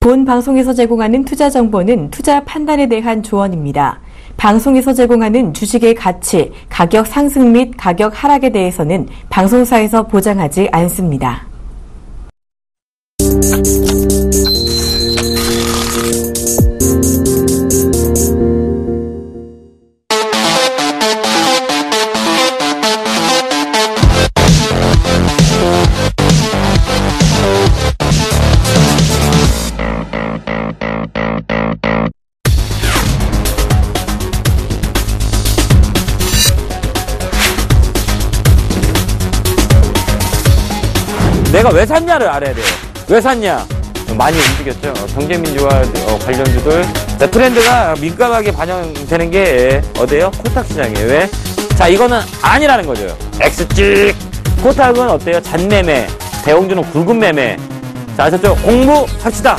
본 방송에서 제공하는 투자 정보는 투자 판단에 대한 조언입니다. 방송에서 제공하는 주식의 가치, 가격 상승 및 가격 하락에 대해서는 방송사에서 보장하지 않습니다. 내가 왜 샀냐를 알아야 돼요. 왜 샀냐? 많이 움직였죠. 경제민주화 관련주들. 자, 트렌드가 민감하게 반영되는 게 어디예요? 코탁 시장이에요. 왜? 자, 이거는 아니라는 거죠. X찍! 코탁은 어때요? 잔매매. 대홍주는 굵은 매매. 자, 아셨죠? 공부합시다.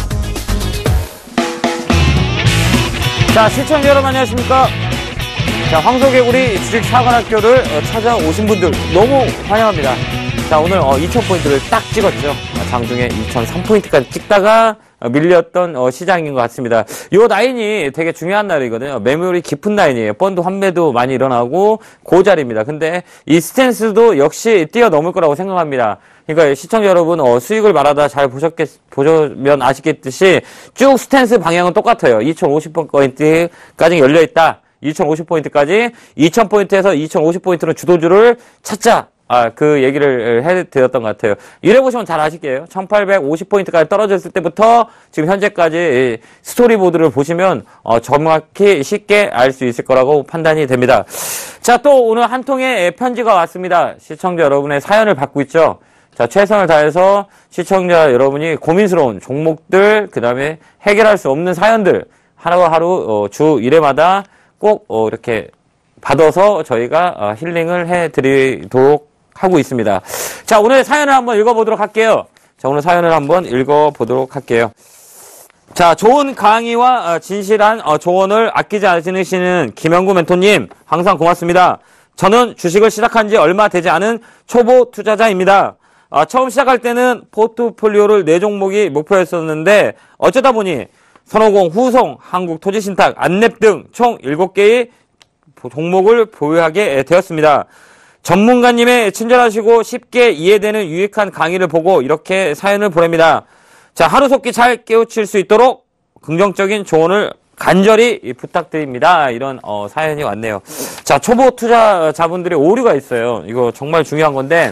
자, 시청자 여러분 안녕하십니까? 자, 황소개구리 주식사관학교를 찾아오신 분들 너무 환영합니다. 자, 오늘 2000포인트를 딱 찍었죠. 장중에 2003포인트까지 찍다가 밀렸던 시장인 것 같습니다. 요 라인이 되게 중요한 라인이거든요. 매물이 깊은 라인이에요. 펀드 환매도 많이 일어나고 고자리입니다. 근데 이 스탠스도 역시 뛰어넘을 거라고 생각합니다. 그러니까 시청자 여러분 수익을 말하다 잘 보시면 아시겠듯이 쭉 스탠스 방향은 똑같아요. 2050포인트까지 열려있다. 2050포인트까지 2000포인트에서 2050포인트는 주도주를 찾자. 그 얘기를 해드렸던 것 같아요. 이래보시면 잘 아실게요. 1850포인트까지 떨어졌을 때부터 지금 현재까지 스토리보드를 보시면 정확히 쉽게 알 수 있을 거라고 판단이 됩니다. 자, 또 오늘 한 통의 편지가 왔습니다. 시청자 여러분의 사연을 받고 있죠. 자, 최선을 다해서 시청자 여러분이 고민스러운 종목들, 그 다음에 해결할 수 없는 사연들 하루하루 주 1회마다 꼭 이렇게 받아서 저희가 힐링을 해드리도록 하고 있습니다. 자, 오늘 사연을 한번 읽어보도록 할게요. 자, 오늘 사연을 한번 읽어보도록 할게요. 자, 좋은 강의와 진실한 조언을 아끼지 않으시는 김영구 멘토님, 항상 고맙습니다. 저는 주식을 시작한 지 얼마 되지 않은 초보 투자자입니다. 처음 시작할 때는 포트폴리오를 4종목이 목표였었는데 어쩌다 보니 선호공, 후송, 한국토지신탁, 안랩 등 총 7개의 종목을 보유하게 되었습니다. 전문가님의 친절하시고 쉽게 이해되는 유익한 강의를 보고 이렇게 사연을 보냅니다. 자, 하루속히 잘 깨우칠 수 있도록 긍정적인 조언을 간절히 부탁드립니다. 이런 사연이 왔네요. 자, 초보 투자자분들의 오류가 있어요. 이거 정말 중요한 건데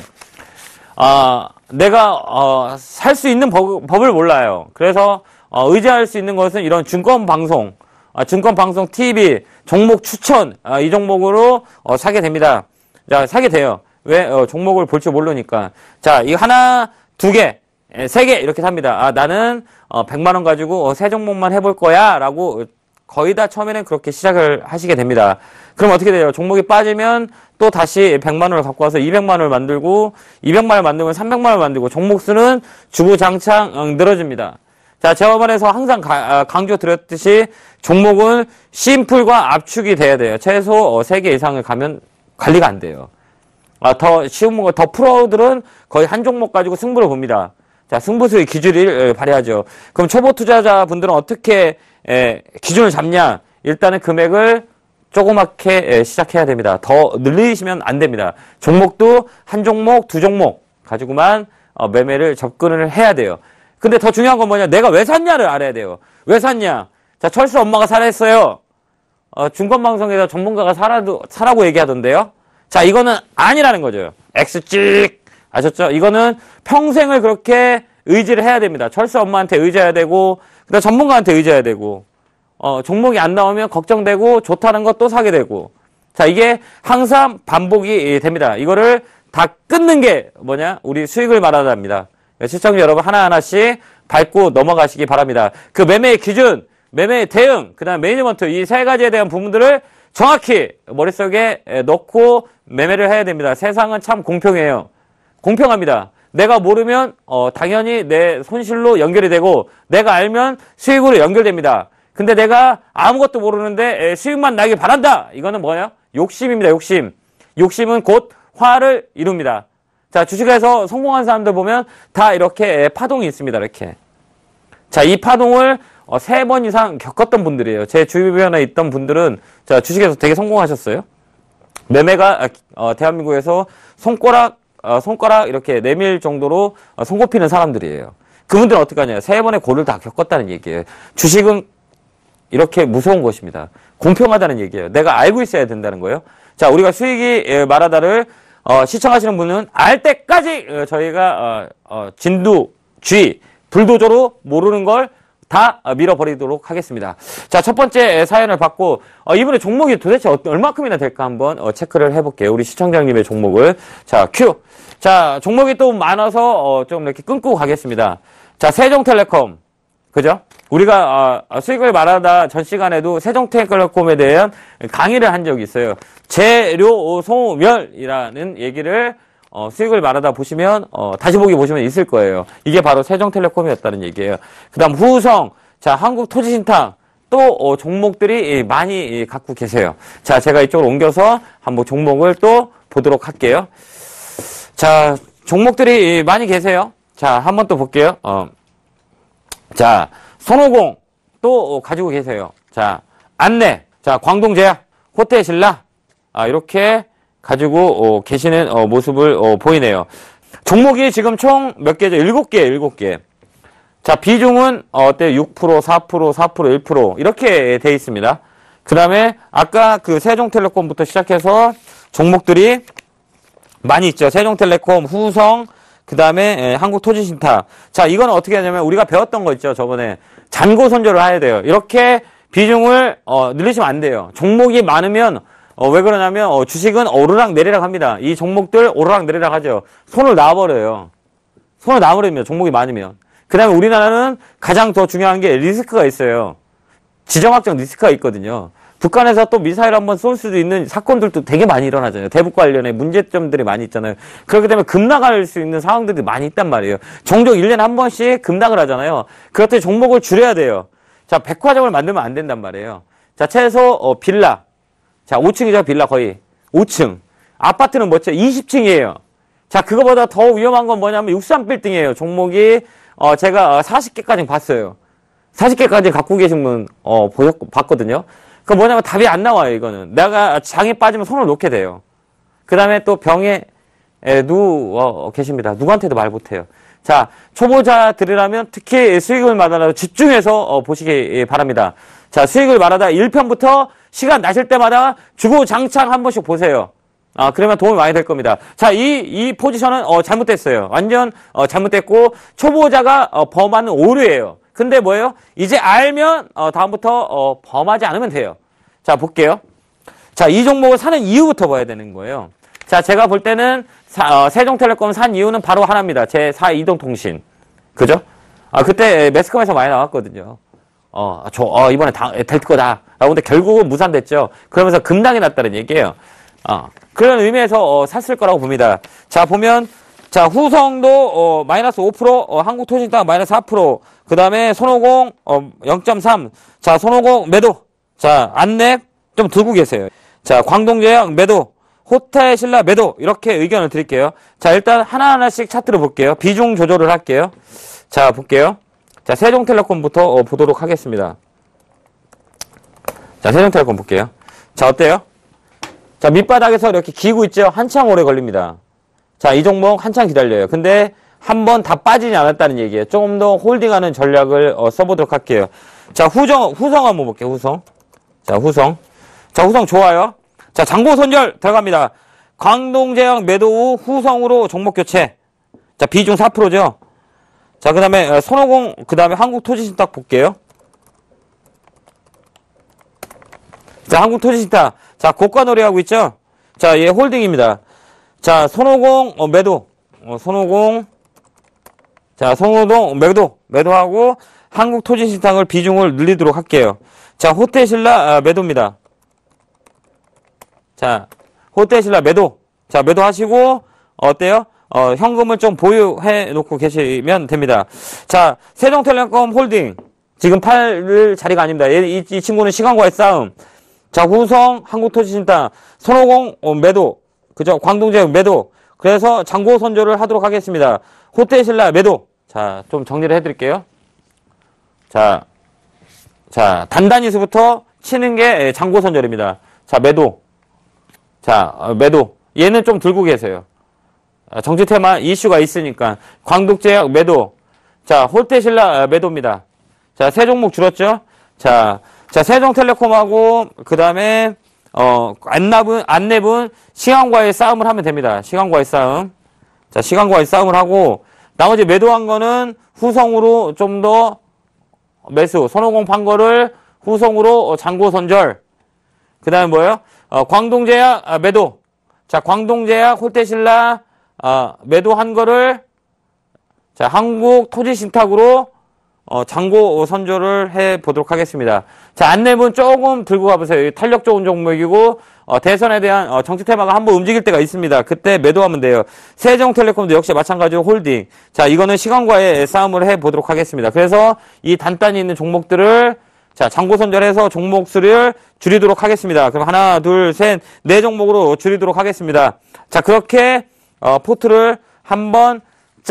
내가 살 수 있는 법을 몰라요. 그래서 의지할 수 있는 것은 이런 증권방송, 증권방송 TV, 종목 추천, 이 종목으로 사게 됩니다. 자, 사게 돼요. 왜? 종목을 볼 줄 모르니까. 자, 이거 하나, 2개, 3개 이렇게 삽니다. 나는 100만원 가지고 3종목만 해볼 거야 라고 거의 다 처음에는 그렇게 시작을 하시게 됩니다. 그럼 어떻게 돼요? 종목이 빠지면 또 다시 100만원을 갖고 와서 200만원을 만들고 200만원을 만들면 300만원을 만들고 종목 수는 주구장창 늘어집니다. 자, 제가 말해서 항상 강조 드렸듯이 종목은 심플과 압축이 돼야 돼요. 최소 3개 이상을 가면 관리가 안 돼요. 더 쉬운 거, 더 프로들은 거의 한 종목 가지고 승부를 봅니다. 자, 승부수의 기준을 발휘하죠. 그럼 초보 투자자분들은 어떻게 기준을 잡냐? 일단은 금액을 조그맣게 시작해야 됩니다. 더 늘리시면 안 됩니다. 종목도 한 종목, 2종목 가지고만 매매를 접근을 해야 돼요. 근데 더 중요한 건 뭐냐? 내가 왜 샀냐를 알아야 돼요. 왜 샀냐? 자, 철수 엄마가 사라 했어요. 증권방송에서 전문가가 사라고 얘기하던데요. 자, 이거는 아니라는 거죠. X찍! 아셨죠? 이거는 평생을 그렇게 의지를 해야 됩니다. 철수 엄마한테 의지해야 되고, 그 다음 전문가한테 의지해야 되고, 종목이 안 나오면 걱정되고, 좋다는 거 또 사게 되고. 자, 이게 항상 반복이 됩니다. 이거를 다 끊는 게 뭐냐? 우리 수익을 말하답니다. 시청자 여러분 하나하나씩 밟고 넘어가시기 바랍니다. 그 매매의 기준, 매매의 대응, 그 다음 매니지먼트 이 3가지에 대한 부분들을 정확히 머릿속에 넣고 매매를 해야 됩니다. 세상은 참 공평해요. 공평합니다. 내가 모르면 당연히 내 손실로 연결이 되고 내가 알면 수익으로 연결됩니다. 근데 내가 아무것도 모르는데 수익만 나길 바란다. 이거는 뭐냐? 욕심입니다. 욕심. 욕심은 곧 화를 이룹니다. 자, 주식에서 성공한 사람들 보면 다 이렇게 파동이 있습니다. 이렇게. 자, 이 파동을 3번 이상 겪었던 분들이에요. 제 주변에 있던 분들은 자, 주식에서 되게 성공하셨어요. 매매가 대한민국에서 손가락 이렇게 내밀 정도로 손꼽히는 사람들이에요. 그분들은 어떻게 하냐? 3번의 고를 다 겪었다는 얘기예요. 주식은 이렇게 무서운 것입니다. 공평하다는 얘기예요. 내가 알고 있어야 된다는 거예요. 자, 우리가 수익이 말하다를 시청하시는 분은 알 때까지 저희가 진두쥐 불도저로 모르는 걸 다 밀어버리도록 하겠습니다. 자, 첫 번째 사연을 받고 이분의 종목이 도대체 얼마큼이나 될까 한번 체크를 해볼게요. 우리 시청자님의 종목을. 자, 큐. 자, 종목이 또 많아서 좀 이렇게 끊고 가겠습니다. 자, 세종텔레콤. 그죠? 우리가 수익을 말하다 전 시간에도 세종텔레콤에 대한 강의를 한 적이 있어요. 재료 소멸이라는 얘기를 수익을 말하다 보시면 다시 보기 보시면 있을 거예요. 이게 바로 세종텔레콤이었다는 얘기예요. 그다음 후성, 자, 한국토지신탁 또 종목들이 많이 갖고 계세요. 자, 제가 이쪽으로 옮겨서 한번 종목을 또 보도록 할게요. 자, 종목들이 많이 계세요. 자, 한번 또 볼게요. 자, 손오공 또 가지고 계세요. 자, 안내, 자, 광동제약, 호텔신라 이렇게 가지고 계시는 모습을 보이네요. 종목이 지금 총 몇 개죠? 7개. 자, 비중은 어때요? 6%, 4%, 4%, 1% 이렇게 돼 있습니다. 그 다음에 아까 그 세종텔레콤부터 시작해서 종목들이 많이 있죠. 세종텔레콤, 후성, 그 다음에 한국토지신탁. 자, 이거는 어떻게 하냐면 우리가 배웠던 거 있죠. 저번에 잔고 손절을 해야 돼요. 이렇게 비중을 늘리시면 안 돼요. 종목이 많으면 왜 그러냐면 주식은 오르락 내리락 합니다. 이 종목들 오르락 내리락 하죠. 손을 놔버려요. 손을 놔버리면 종목이 많으면. 그 다음에 우리나라는 가장 더 중요한 게 리스크가 있어요. 지정학적 리스크가 있거든요. 북한에서 또 미사일 한번 쏠 수도 있는 사건들도 되게 많이 일어나잖아요. 대북 관련해 문제점들이 많이 있잖아요. 그렇기 때문에 급락할 수 있는 상황들이 많이 있단 말이에요. 종종 1년에 한 번씩 급락을 하잖아요. 그럴 때 종목을 줄여야 돼요. 자, 백화점을 만들면 안 된단 말이에요. 자, 최소 빌라. 자, 5층이죠, 빌라 거의. 5층. 아파트는 뭐죠? 20층이에요. 자, 그거보다 더 위험한 건 뭐냐면 63빌딩이에요. 종목이, 제가 40개까지 봤어요. 40개까지 갖고 계신 분, 봤거든요. 그 뭐냐면 답이 안 나와요, 이거는. 내가 장에 빠지면 손을 놓게 돼요. 그 다음에 또 병에, 계십니다. 누구한테도 말 못해요. 자, 초보자들이라면 특히 수익을 말하다 집중해서 보시기 바랍니다. 자, 수익을 말하다 1편부터 시간 나실 때마다 주구장창 한 번씩 보세요. 그러면 도움이 많이 될 겁니다. 자, 이 포지션은, 잘못됐어요. 완전, 잘못됐고, 초보자가, 범하는 오류예요. 근데 뭐예요? 이제 알면, 다음부터, 범하지 않으면 돼요. 자, 볼게요. 자, 이 종목을 사는 이유부터 봐야 되는 거예요. 자, 제가 볼 때는, 세종텔레콤 산 이유는 바로 하나입니다. 제4 이동통신. 그죠? 그때 매스컴에서 많이 나왔거든요. 이번에 될 거다. 근데 결국은 무산됐죠. 그러면서 급락이 났다는 얘기예요. 그런 의미에서 샀을 거라고 봅니다. 자, 보면, 자, 후성도 마이너스 5%, 한국토지신탁 마이너스 4%, 그 다음에 손오공 0.3. 자, 손오공 매도. 자, 안랩 좀 들고 계세요. 자, 광동제약 매도, 호텔신라 매도. 이렇게 의견을 드릴게요. 자, 일단 하나하나씩 차트를 볼게요. 비중 조절을 할게요. 자, 볼게요. 자, 세종텔레콤부터 보도록 하겠습니다. 자, 세종텔레콤 볼게요. 자, 어때요? 자, 밑바닥에서 이렇게 기고 있죠? 한참 오래 걸립니다. 자, 이 종목 한참 기다려요. 근데 한 번 다 빠지지 않았다는 얘기예요. 조금 더 홀딩하는 전략을 써보도록 할게요. 자, 후성 한번 볼게요. 후성. 자, 후성. 자, 후성 좋아요. 자, 잔고 손절 들어갑니다. 광동제약 매도 후 후성으로 종목 교체. 자, 비중 4%죠? 자, 그 다음에 손오공, 그 다음에 한국토지신탁 볼게요. 자, 한국토지신탁. 자, 고가 놀이하고 있죠? 자, 얘 홀딩입니다. 자, 손오공 매도. 손오공. 자, 손오공 매도하고 한국토지신탁을 비중을 늘리도록 할게요. 자, 호텔신라 매도입니다. 자, 호텔신라 매도. 자, 매도하시고 어때요? 현금을 좀 보유해 놓고 계시면 됩니다. 자, 세종텔레콤 홀딩. 지금 팔 자리가 아닙니다. 이 친구는 시간과의 싸움. 자, 후성, 한국토지신탁, 손오공 매도. 그죠? 광동제약 매도. 그래서 잔고 선조를 하도록 하겠습니다. 호텔신라 매도. 자, 좀 정리를 해드릴게요. 자, 단단히서부터 치는 게 장고선절입니다. 자, 매도. 자, 매도. 얘는 좀 들고 계세요. 정치 테마 이슈가 있으니까. 광독제약 매도. 자, 홀테실라 매도입니다. 자, 세 종목 줄었죠? 자, 세종텔레콤하고, 그 다음에, 안랩은 시간과의 싸움을 하면 됩니다. 시간과의 싸움. 자, 시간과의 싸움을 하고, 나머지 매도한 거는 후성으로 좀 더 매수, 손오공 판 거를 후성으로 장고선절. 그 다음에 뭐예요? 광동제약 매도. 자, 광동제약 홀테실라 매도한 거를 자, 한국토지신탁으로 장고 선조를 해 보도록 하겠습니다. 자, 안랩은 조금 들고 가보세요. 탄력 좋은 종목이고 대선에 대한 정치 테마가 한번 움직일 때가 있습니다. 그때 매도하면 돼요. 세종텔레콤도 역시 마찬가지로 홀딩. 자, 이거는 시간과의 싸움을 해 보도록 하겠습니다. 그래서 이 단단히 있는 종목들을 자, 장고 선절해서 종목 수를 줄이도록 하겠습니다. 그럼 하나, 둘, 셋, 네 종목으로 줄이도록 하겠습니다. 자, 그렇게 포트를 한번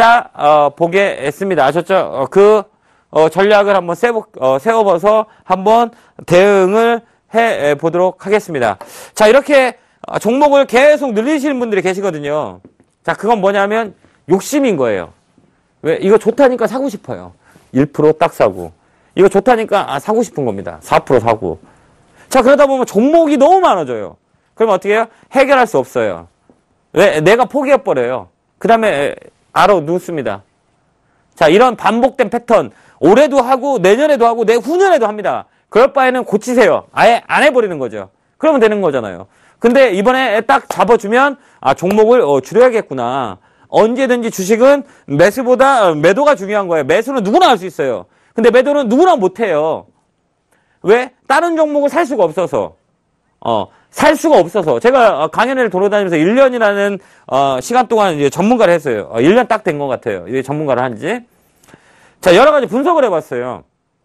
보겠습니다. 아셨죠? 전략을 한번 세워봐서 한번 대응을 해 보도록 하겠습니다. 자, 이렇게 종목을 계속 늘리시는 분들이 계시거든요. 자, 그건 뭐냐면 욕심인 거예요. 왜? 이거 좋다니까 사고 싶어요. 1% 딱 사고. 이거 좋다니까 사고 싶은 겁니다. 4% 사고. 자, 그러다 보면 종목이 너무 많아져요. 그럼 어떻게 해요? 해결할 수 없어요. 왜? 내가 포기해버려요. 그 다음에 눕습니다. 자, 이런 반복된 패턴 올해도 하고 내년에도 하고 내후년에도 합니다. 그럴 바에는 고치세요. 아예 안 해버리는 거죠. 그러면 되는 거잖아요. 근데 이번에 딱 잡아주면 종목을 줄여야겠구나. 언제든지 주식은 매수보다 매도가 중요한 거예요. 매수는 누구나 할 수 있어요. 근데 매도는 누구나 못해요. 왜? 다른 종목을 살 수가 없어서. 살 수가 없어서. 제가 강연회를 돌아다니면서 1년이라는 시간 동안 이제 전문가를 했어요. 1년 딱 된 것 같아요. 이제 전문가를 한지. 자, 여러 가지 분석을 해봤어요.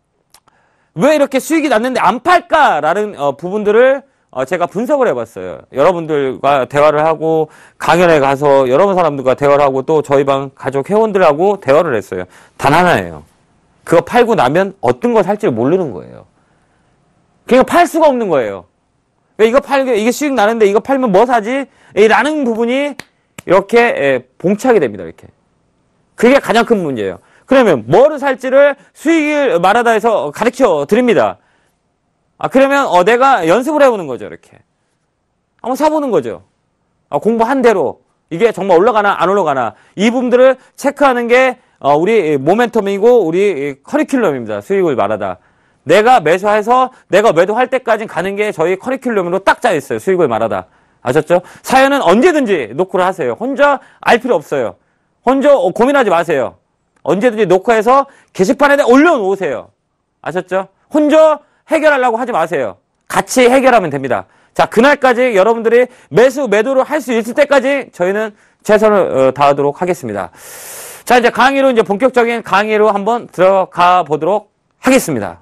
왜 이렇게 수익이 났는데 안 팔까라는 부분들을 제가 분석을 해봤어요. 여러분들과 대화를 하고 강연에 가서 여러 사람들과 대화를 하고 또 저희 방 가족 회원들하고 대화를 했어요. 단 하나예요. 그거 팔고 나면 어떤 걸 살지 모르는 거예요. 그러니까 팔 수가 없는 거예요. 왜 이게 수익 나는데 이거 팔면 뭐 사지? 라는 부분이 이렇게 봉착이 됩니다. 이렇게. 그게 가장 큰 문제예요. 그러면 뭐를 살지를 수익을 말하다 해서 가르쳐 드립니다. 그러면 내가 연습을 해보는 거죠. 이렇게. 한번 사보는 거죠. 공부한 대로 이게 정말 올라가나 안 올라가나 이 부분들을 체크하는 게 우리 모멘텀이고 우리 커리큘럼입니다. 수익을 말하다. 내가 매수해서 내가 매도할 때까지 가는 게 저희 커리큘럼으로 딱 짜 있어요. 수익을 말하다. 아셨죠? 사연은 언제든지 노크를 하세요. 혼자 알 필요 없어요. 혼자 고민하지 마세요. 언제든지 녹화해서 게시판에 올려놓으세요. 아셨죠? 혼자 해결하려고 하지 마세요. 같이 해결하면 됩니다. 자, 그날까지 여러분들이 매도를 할 수 있을 때까지 저희는 최선을 다하도록 하겠습니다. 자, 이제 이제 본격적인 강의로 한번 들어가 보도록 하겠습니다.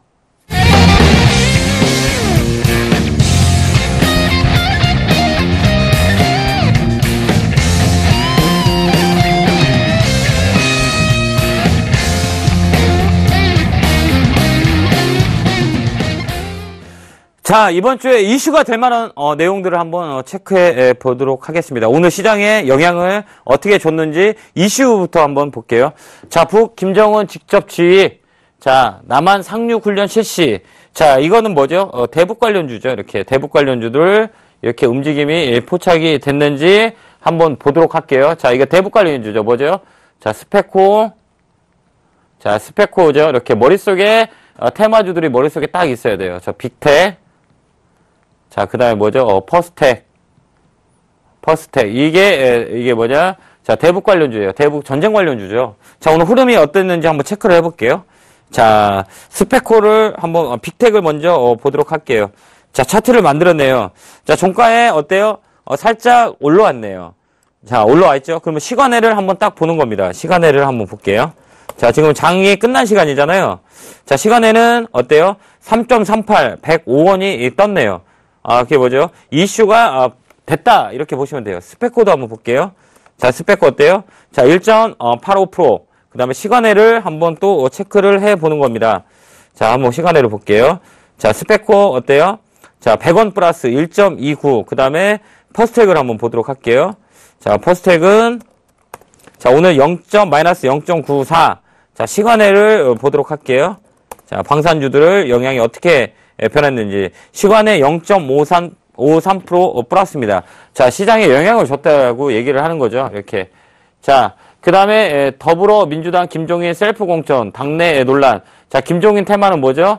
자, 이번 주에 이슈가 될 만한 내용들을 한번 체크해 보도록 하겠습니다. 오늘 시장에 영향을 어떻게 줬는지 이슈부터 한번 볼게요. 자, 북 김정은 직접 지휘. 자, 남한 상륙훈련 실시. 자, 이거는 뭐죠? 대북 관련주죠. 이렇게 대북 관련주들 이렇게 움직임이 포착이 됐는지 한번 보도록 할게요. 자, 이거 대북 관련주죠. 뭐죠? 자, 스페코. 자, 스페코죠. 이렇게 머릿속에 테마주들이 머릿속에 딱 있어야 돼요. 저 빅텍. 자, 그 다음에 뭐죠? 퍼스텍. 이게 뭐냐? 자, 대북 관련주예요. 대북 전쟁 관련주죠. 자, 오늘 흐름이 어땠는지 한번 체크를 해볼게요. 자, 스페코를 한번, 빅텍을 먼저 보도록 할게요. 자, 차트를 만들었네요. 자, 종가에 어때요? 살짝 올라왔네요. 자, 올라와 있죠? 그러면 시간외를 한번 딱 보는 겁니다. 시간외를 한번 볼게요. 자, 지금 장이 끝난 시간이잖아요. 자, 시간외는 어때요? 3.38, 105원이 떴네요. 그게 뭐죠? 이슈가 됐다. 이렇게 보시면 돼요. 스페코도 한번 볼게요. 자, 스페코 어때요? 자, 1.85%. 그 다음에 시간외를 한번 또 체크를 해 보는 겁니다. 자, 한번 시간으로 볼게요. 자, 스펙코어 어때요? 자, 100원 플러스 1.29. 그 다음에 퍼스텍을 한번 보도록 할게요. 자, 퍼스텍은 자, 오늘 마이너스 0.94. 자, 시간외를 보도록 할게요. 자, 방산주들을 영향이 어떻게 변했는지. 시간외 0.53% 플러스입니다. 자, 시장에 영향을 줬다고 얘기를 하는 거죠. 이렇게. 자, 그 다음에 더불어민주당 김종인 셀프 공천, 당내 논란. 자, 김종인 테마는 뭐죠?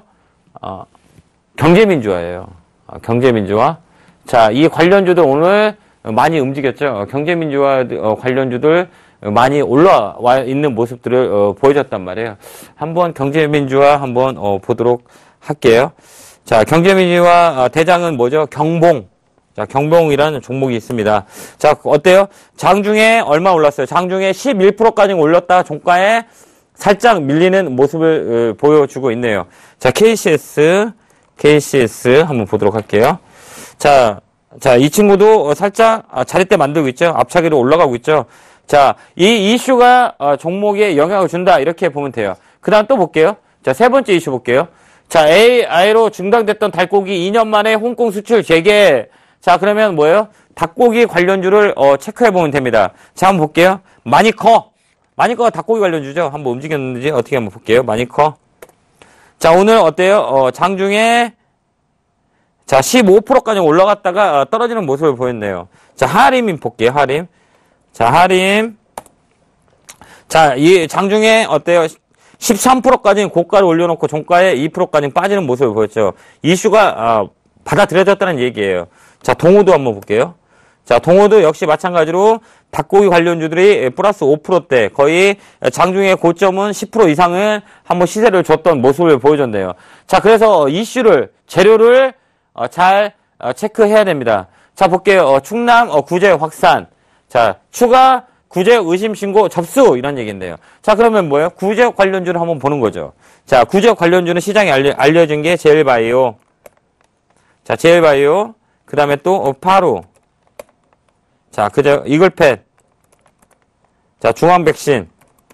경제민주화예요. 경제민주화. 자, 이 관련주들 오늘 많이 움직였죠. 경제민주화 관련주들 많이 올라와 있는 모습들을 보여줬단 말이에요. 한번 경제민주화 한번 보도록 할게요. 자, 경제민주화 대장은 뭐죠? 경봉. 자, 경봉이라는 종목이 있습니다. 자, 어때요? 장중에 얼마 올랐어요? 장중에 11%까지 올렸다가 종가에 살짝 밀리는 모습을 보여주고 있네요. 자, KCS 한번 보도록 할게요. 자, 이 친구도 살짝 자릿대 만들고 있죠. 앞차기로 올라가고 있죠. 자, 이 이슈가 종목에 영향을 준다. 이렇게 보면 돼요. 그 다음 또 볼게요. 자, 세 번째 이슈 볼게요. 자, AI로 중단됐던 닭고기 2년 만에 홍콩 수출 재개. 자, 그러면 뭐예요? 닭고기 관련주를 체크해 보면 됩니다. 자, 한번 볼게요. 마니커가 닭고기 관련주죠. 한번 움직였는지 어떻게 한번 볼게요. 마니커. 자, 오늘 어때요? 장중에 자, 15%까지 올라갔다가 떨어지는 모습을 보였네요. 자, 하림 볼게요. 하림. 자, 하림. 자, 이 장중에 어때요? 13%까지 고가를 올려놓고 종가에 2%까지 빠지는 모습을 보였죠. 이슈가 받아들여졌다는 얘기예요. 자, 동호도 한번 볼게요. 자, 동호도 역시 마찬가지로 닭고기 관련주들이 플러스 5%대 거의 장중에 고점은 10% 이상을 한번 시세를 줬던 모습을 보여줬네요. 자, 그래서 이슈를 재료를 잘 체크해야 됩니다. 자, 볼게요. 충남 구제 확산. 자, 추가 구제 의심 신고 접수 이런 얘기인데요. 자, 그러면 뭐예요? 구제 관련주를 한번 보는 거죠. 자, 구제 관련주는 시장에 알려진 게 제일바이오. 자, 제일바이오. 그 다음에 또 파루. 자, 그저 이글팻. 자, 중앙백신.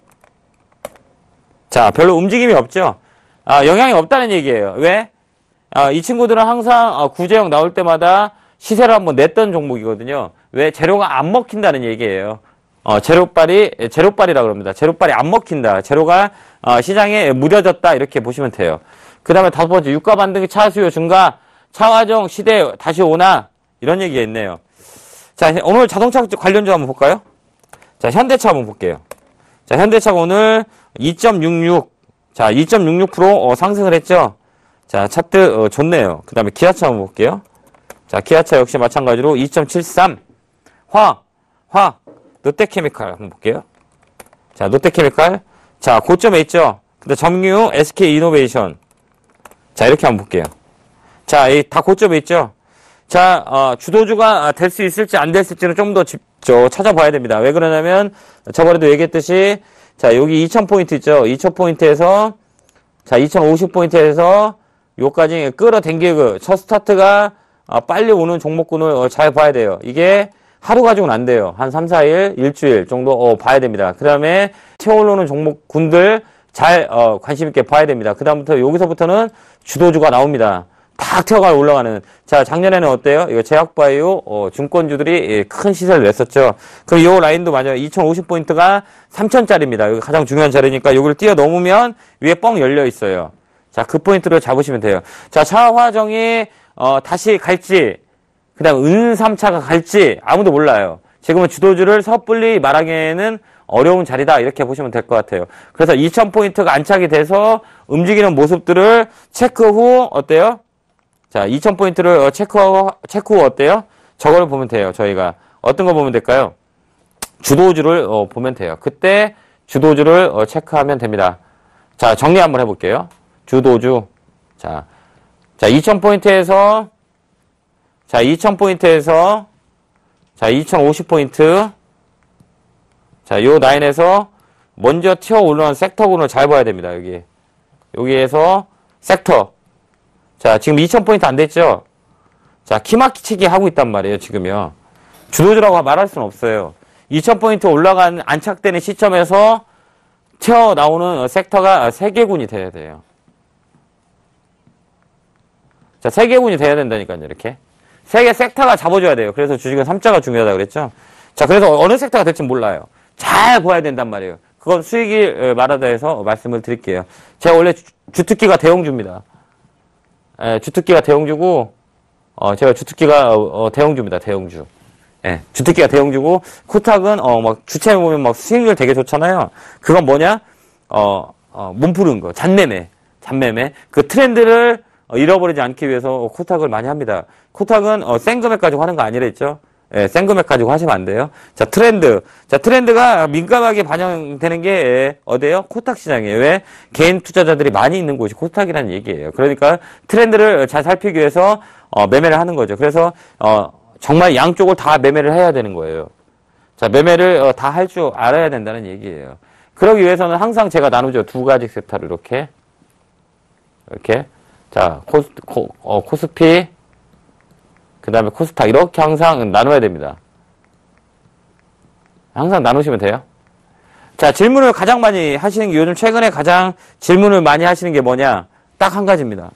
자, 별로 움직임이 없죠. 영향이 없다는 얘기예요. 왜? 이 친구들은 항상 구제형 나올 때마다 시세를 한번 냈던 종목이거든요. 왜? 재료가 안 먹힌다는 얘기예요. 재료빨이라고 합니다. 재료빨이 안 먹힌다. 재료가 시장에 무뎌졌다. 이렇게 보시면 돼요. 그 다음에 다섯 번째, 유가 반등의 차 수요 증가, 차화정 시대 다시 오나? 이런 얘기가 있네요. 자, 오늘 자동차 관련주 한번 볼까요? 자, 현대차 한번 볼게요. 자, 현대차가 오늘 2.66, 자, 2.66% 상승을 했죠? 자, 차트 좋네요. 그 다음에 기아차 한번 볼게요. 자, 기아차 역시 마찬가지로 2.73. 롯데케미칼 한번 볼게요. 자, 롯데케미칼. 자, 고점에 있죠? 근데 점유 SK이노베이션. 자, 이렇게 한번 볼게요. 자, 다 고점에 있죠? 자, 주도주가 될 수 있을지 안 됐을지는 좀 더 찾아봐야 됩니다. 왜 그러냐면, 저번에도 얘기했듯이, 자, 여기 2000포인트 있죠? 2000포인트에서, 자, 2050포인트에서, 요까지 끌어당기고, 첫 스타트가 빨리 오는 종목군을 잘 봐야 돼요. 이게 하루 가지고는 안 돼요. 한 3, 4일, 일주일 정도 봐야 됩니다. 그 다음에 채올르는 종목군들 잘 관심 있게 봐야 됩니다. 그 다음부터 여기서부터는 주도주가 나옵니다. 탁 튀어가 올라가는. 자, 작년에는 어때요? 이거 제약바이오 증권주들이 큰 시세를 냈었죠. 그럼 요 라인도 맞아요. 2050포인트가 3000짜리입니다. 여기 가장 중요한 자리니까 여기를 뛰어넘으면 위에 뻥 열려 있어요. 자, 그 포인트를 잡으시면 돼요. 자, 차화정이 다시 갈지, 그 다음 은3차가 갈지 아무도 몰라요. 지금은 주도주를 섣불리 말하기에는 어려운 자리다 이렇게 보시면 될 것 같아요. 그래서 2000포인트가 안착이 돼서 움직이는 모습들을 체크 후 어때요? 자, 2000포인트를 체크 후 어때요? 저걸 보면 돼요. 저희가 어떤 거 보면 될까요? 주도주를 보면 돼요. 그때 주도주를 체크하면 됩니다. 자, 정리 한번 해볼게요. 주도주. 자, 2000포인트에서 자, 2000포인트에서 자, 2050포인트. 자, 요 라인에서 먼저 튀어 올라온 섹터군을 잘 봐야 됩니다. 여기에서 섹터. 자, 지금 2000포인트 안 됐죠? 자, 키마키치기 하고 있단 말이에요, 지금요. 주도주라고 말할 수는 없어요. 2000포인트 올라간 안착되는 시점에서 튀어나오는 섹터가 3개군이 돼야 돼요. 자, 세 개분이 돼야 된다니까요, 이렇게. 세 개 섹터가 잡아줘야 돼요. 그래서 주식은 3자가 중요하다 그랬죠. 자, 그래서 어느 섹터가 될지 몰라요. 잘 봐야 된단 말이에요. 그건 수익이 말하다 해서 말씀을 드릴게요. 제가 원래 주특기가 대형주입니다. 예, 주특기가 대형주고, 제가 주특기가 대형주입니다. 대형주. 예, 주특기가 대형주고, 코탁은 막 주체 보면 막 수익률 되게 좋잖아요. 그건 뭐냐? 몸푸는 거, 잔매매. 그 트렌드를 잃어버리지 않기 위해서 코탁을 많이 합니다. 코탁은 센 금액 가지고 하는 거 아니랬죠? 예, 센 금액 가지고 하시면 안 돼요. 자, 트렌드. 자, 트렌드가 민감하게 반영되는 게 어디예요? 코탁 시장이에요. 왜? 개인 투자자들이 많이 있는 곳이 코탁이라는 얘기예요. 그러니까 트렌드를 잘 살피기 위해서 매매를 하는 거죠. 그래서 정말 양쪽을 다 매매를 해야 되는 거예요. 자, 매매를 다 할 줄 알아야 된다는 얘기예요. 그러기 위해서는 항상 제가 나누죠. 두 가지 섹터를 이렇게. 자, 코스피, 그 다음에 코스닥, 이렇게 항상 나눠야 됩니다. 항상 나누시면 돼요. 자, 질문을 가장 많이 하시는 게, 요즘 최근에 가장 질문을 많이 하시는 게 뭐냐? 딱 한 가지입니다.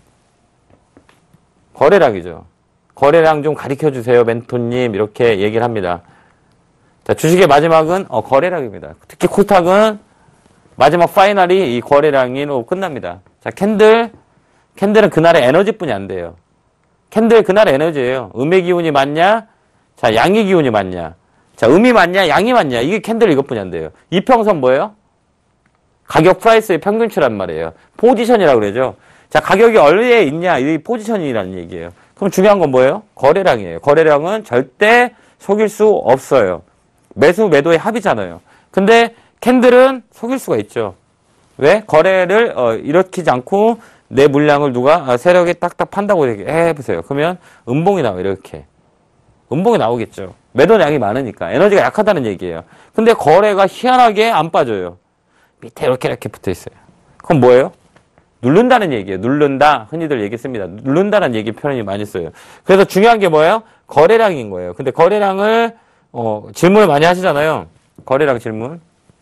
거래량이죠. 거래량 좀 가르쳐 주세요, 멘토님. 이렇게 얘기를 합니다. 자, 주식의 마지막은 거래량입니다. 특히 코스닥은 마지막 파이널이 이 거래량으로 끝납니다. 자, 캔들은 그날의 에너지뿐이 안 돼요. 캔들 그날의 에너지예요. 음의 기운이 맞냐? 자, 양의 기운이 맞냐? 자, 음이 맞냐? 양이 맞냐? 이게 캔들 이것뿐이 안 돼요. 이평선 뭐예요? 가격 프라이스의 평균치란 말이에요. 포지션이라고 그러죠. 자, 가격이 어디에 있냐? 이 포지션이라는 얘기예요. 그럼 중요한 건 뭐예요? 거래량이에요. 거래량은 절대 속일 수 없어요. 매수, 매도의 합이잖아요. 근데 캔들은 속일 수가 있죠. 왜? 거래를 일으키지 않고 내 물량을 누가 세력이 딱딱 판다고 해보세요. 그러면 음봉이 나와요. 이렇게. 음봉이 나오겠죠. 매도량이 많으니까. 에너지가 약하다는 얘기예요. 근데 거래가 희한하게 안 빠져요. 밑에 이렇게 붙어 있어요. 그럼 뭐예요? 누른다는 얘기예요. 누른다. 흔히들 얘기 씁니다. 누른다는 얘기 표현이 많이 써요. 그래서 중요한 게 뭐예요? 거래량인 거예요. 근데 거래량을 질문을 많이 하시잖아요. 거래량 질문.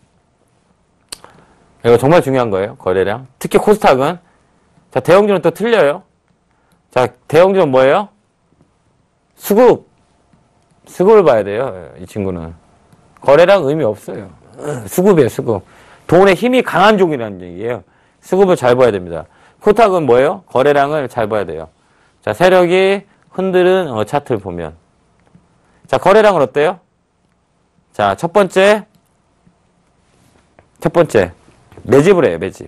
이거 정말 중요한 거예요. 거래량. 특히 코스닥은. 자, 대형주는 또 틀려요. 자, 대형주는 뭐예요? 수급을 봐야 돼요. 이 친구는. 거래량 의미 없어요. 수급이에요, 수급. 돈의 힘이 강한 종이라는 얘기예요. 수급을 잘 봐야 됩니다. 코스닥은 뭐예요? 거래량을 잘 봐야 돼요. 자, 세력이 흔드는 차트를 보면. 자, 거래량은 어때요? 자, 첫 번째. 매집을 해요, 매집.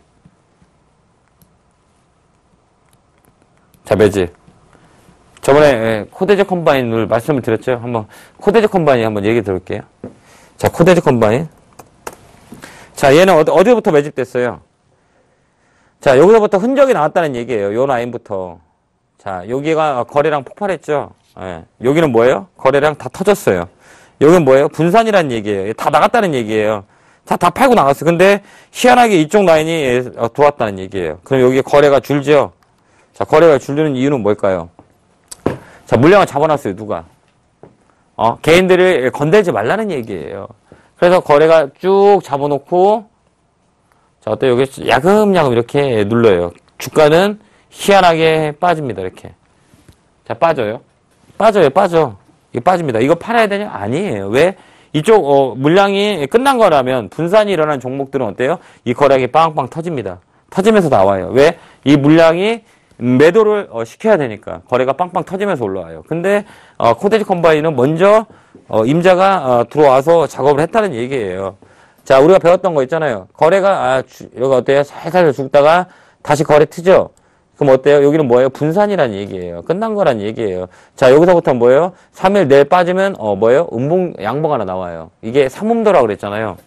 자, 매집. 저번에 코데즈 컴바인을 말씀을 드렸죠. 한번 코데즈 컴바인 한번 얘기 들을게요. 자, 코데즈 컴바인. 자, 얘는 어디부터 매집됐어요? 자, 여기서부터 흔적이 나왔다는 얘기예요. 요 라인부터. 자, 여기가 거래량 폭발했죠. 예. 여기는 뭐예요? 거래량 다 터졌어요. 여기는 뭐예요? 분산이라는 얘기예요. 다 나갔다는 얘기예요. 다 팔고 나갔어요. 근데 희한하게 이쪽 라인이 들어왔다는 얘기예요. 그럼 여기 거래가 줄죠? 자, 거래가 줄는 이유는 뭘까요? 자, 물량을 잡아놨어요. 누가? 개인들을 건들지 말라는 얘기예요. 그래서 거래가 쭉 잡아놓고, 자, 어때요? 여기 야금야금 이렇게 눌러요. 주가는 희한하게 빠집니다. 이렇게. 자, 빠져요. 빠져. 이거 빠집니다. 이거 팔아야 되냐? 아니에요. 왜? 이쪽, 물량이 끝난 거라면 분산이 일어난 종목들은 어때요? 이 거래량이 빵빵 터집니다. 터지면서 나와요. 왜? 이 물량이 매도를 시켜야 되니까 거래가 빵빵 터지면서 올라와요. 근데 코데즈 컴바인은 먼저 임자가 들어와서 작업을 했다는 얘기예요. 자, 우리가 배웠던 거 있잖아요. 거래가 여기 어때요? 살살 죽다가 다시 거래 트죠. 그럼 어때요? 여기는 뭐예요? 분산이라는 얘기예요. 끝난 거란 얘기예요. 자, 여기서부터 뭐예요? 3일 내일 빠지면 뭐예요? 양봉 하나 나와요. 이게 삼음도라고 그랬잖아요.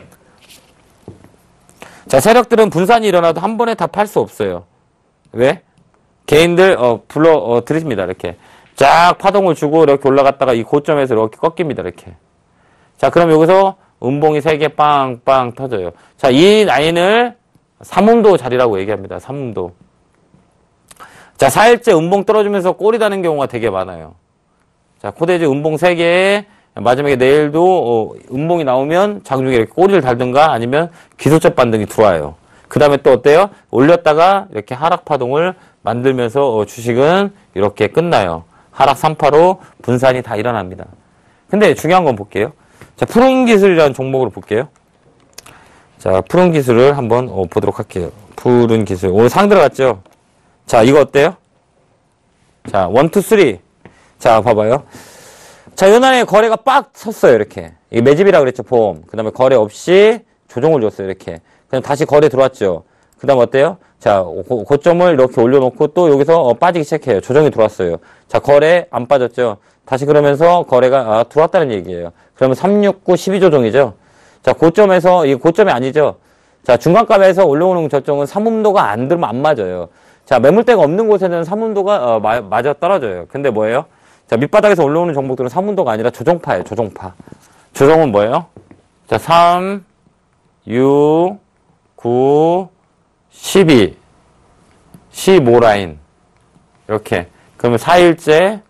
자, 세력들은 분산이 일어나도 한 번에 다 팔 수 없어요. 왜? 개인들 불러 들으십니다. 이렇게 쫙 파동을 주고 이렇게 올라갔다가 이 고점에서 이렇게 꺾입니다. 이렇게. 자, 그럼 여기서 음봉이 3개 빵빵 터져요. 자, 이 라인을 삼음도 자리라고 얘기합니다. 삼음도. 자, 4일째 음봉 떨어지면서 꼬리 다는 경우가 되게 많아요. 자, 코데즈 음봉 3개에 마지막에 내일도 음봉이 나오면 장중에 이렇게 꼬리를 달든가 아니면 기술적 반등이 들어와요. 그 다음에 또 어때요? 올렸다가 이렇게 하락 파동을 만들면서 주식은 이렇게 끝나요. 하락 3파로 분산이 다 일어납니다. 근데 중요한 건 볼게요. 자, 푸른기술이라는 종목으로 볼게요. 자, 푸른기술을 한번 보도록 할게요. 푸른기술. 오늘 상 들어갔죠? 자, 이거 어때요? 자, 1, 2, 3. 자, 봐봐요. 자, 요날에 거래가 빡 섰어요, 이렇게. 이게 매집이라고 그랬죠, 보험. 그 다음에 거래 없이 조정을 줬어요, 이렇게. 그냥 다시 거래 들어왔죠. 그 다음 어때요? 자, 고점을 이렇게 올려놓고 또 여기서 빠지기 시작해요. 조정이 들어왔어요. 자, 거래 안 빠졌죠. 다시 그러면서 거래가 들어왔다는 얘기예요. 그러면 369, 12조정이죠. 자, 고점에서, 이게 고점이 아니죠. 자, 중간값에서 올라오는 저점은 삼음도가 안 들면 안 맞아요. 자, 매물대가 없는 곳에는 삼음도가 맞아 떨어져요. 근데 뭐예요? 자, 밑바닥에서 올라오는 종목들은 삼음도가 아니라 조정파예요. 조정파. 조정은 뭐예요? 자, 3, 6, 9, 12, 15 라인. 이렇게. 그러면 4일째,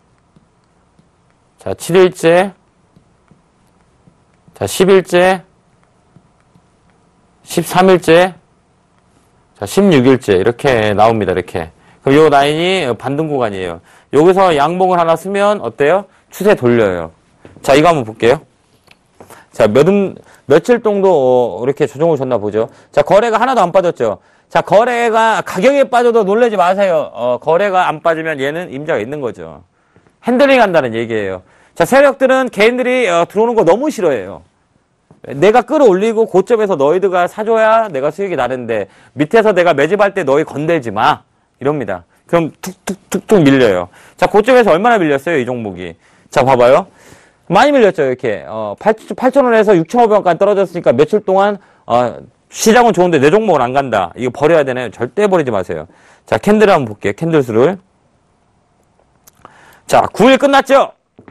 자, 7일째, 자, 10일째, 13일째, 자, 16일째. 이렇게 나옵니다. 이렇게. 그럼 요 라인이 반등 구간이에요. 여기서 양봉을 하나 쓰면 어때요? 추세 돌려요. 자, 이거 한번 볼게요. 자, 며칠 정도 이렇게 조정을 줬나 보죠. 자, 거래가 하나도 안 빠졌죠. 자, 거래가 가격에 빠져도 놀라지 마세요. 거래가 안 빠지면 얘는 임자가 있는 거죠. 핸들링 한다는 얘기예요. 자, 세력들은 개인들이 들어오는 거 너무 싫어해요. 내가 끌어올리고 고점에서 너희들가 사줘야 내가 수익이 나는데 밑에서 내가 매집할 때 너희 건들지 마. 이럽니다. 그럼 툭툭툭툭 밀려요. 자, 고점에서 얼마나 밀렸어요, 이 종목이. 자, 봐봐요. 많이 밀렸죠, 이렇게. 8,000원에서 6,500원까지 떨어졌으니까 며칠 동안, 시장은 좋은데 내 종목은 안 간다. 이거 버려야 되나요? 절대 버리지 마세요. 자, 캔들을 한번 볼게요. 캔들 수를. 자, 9일 끝났죠?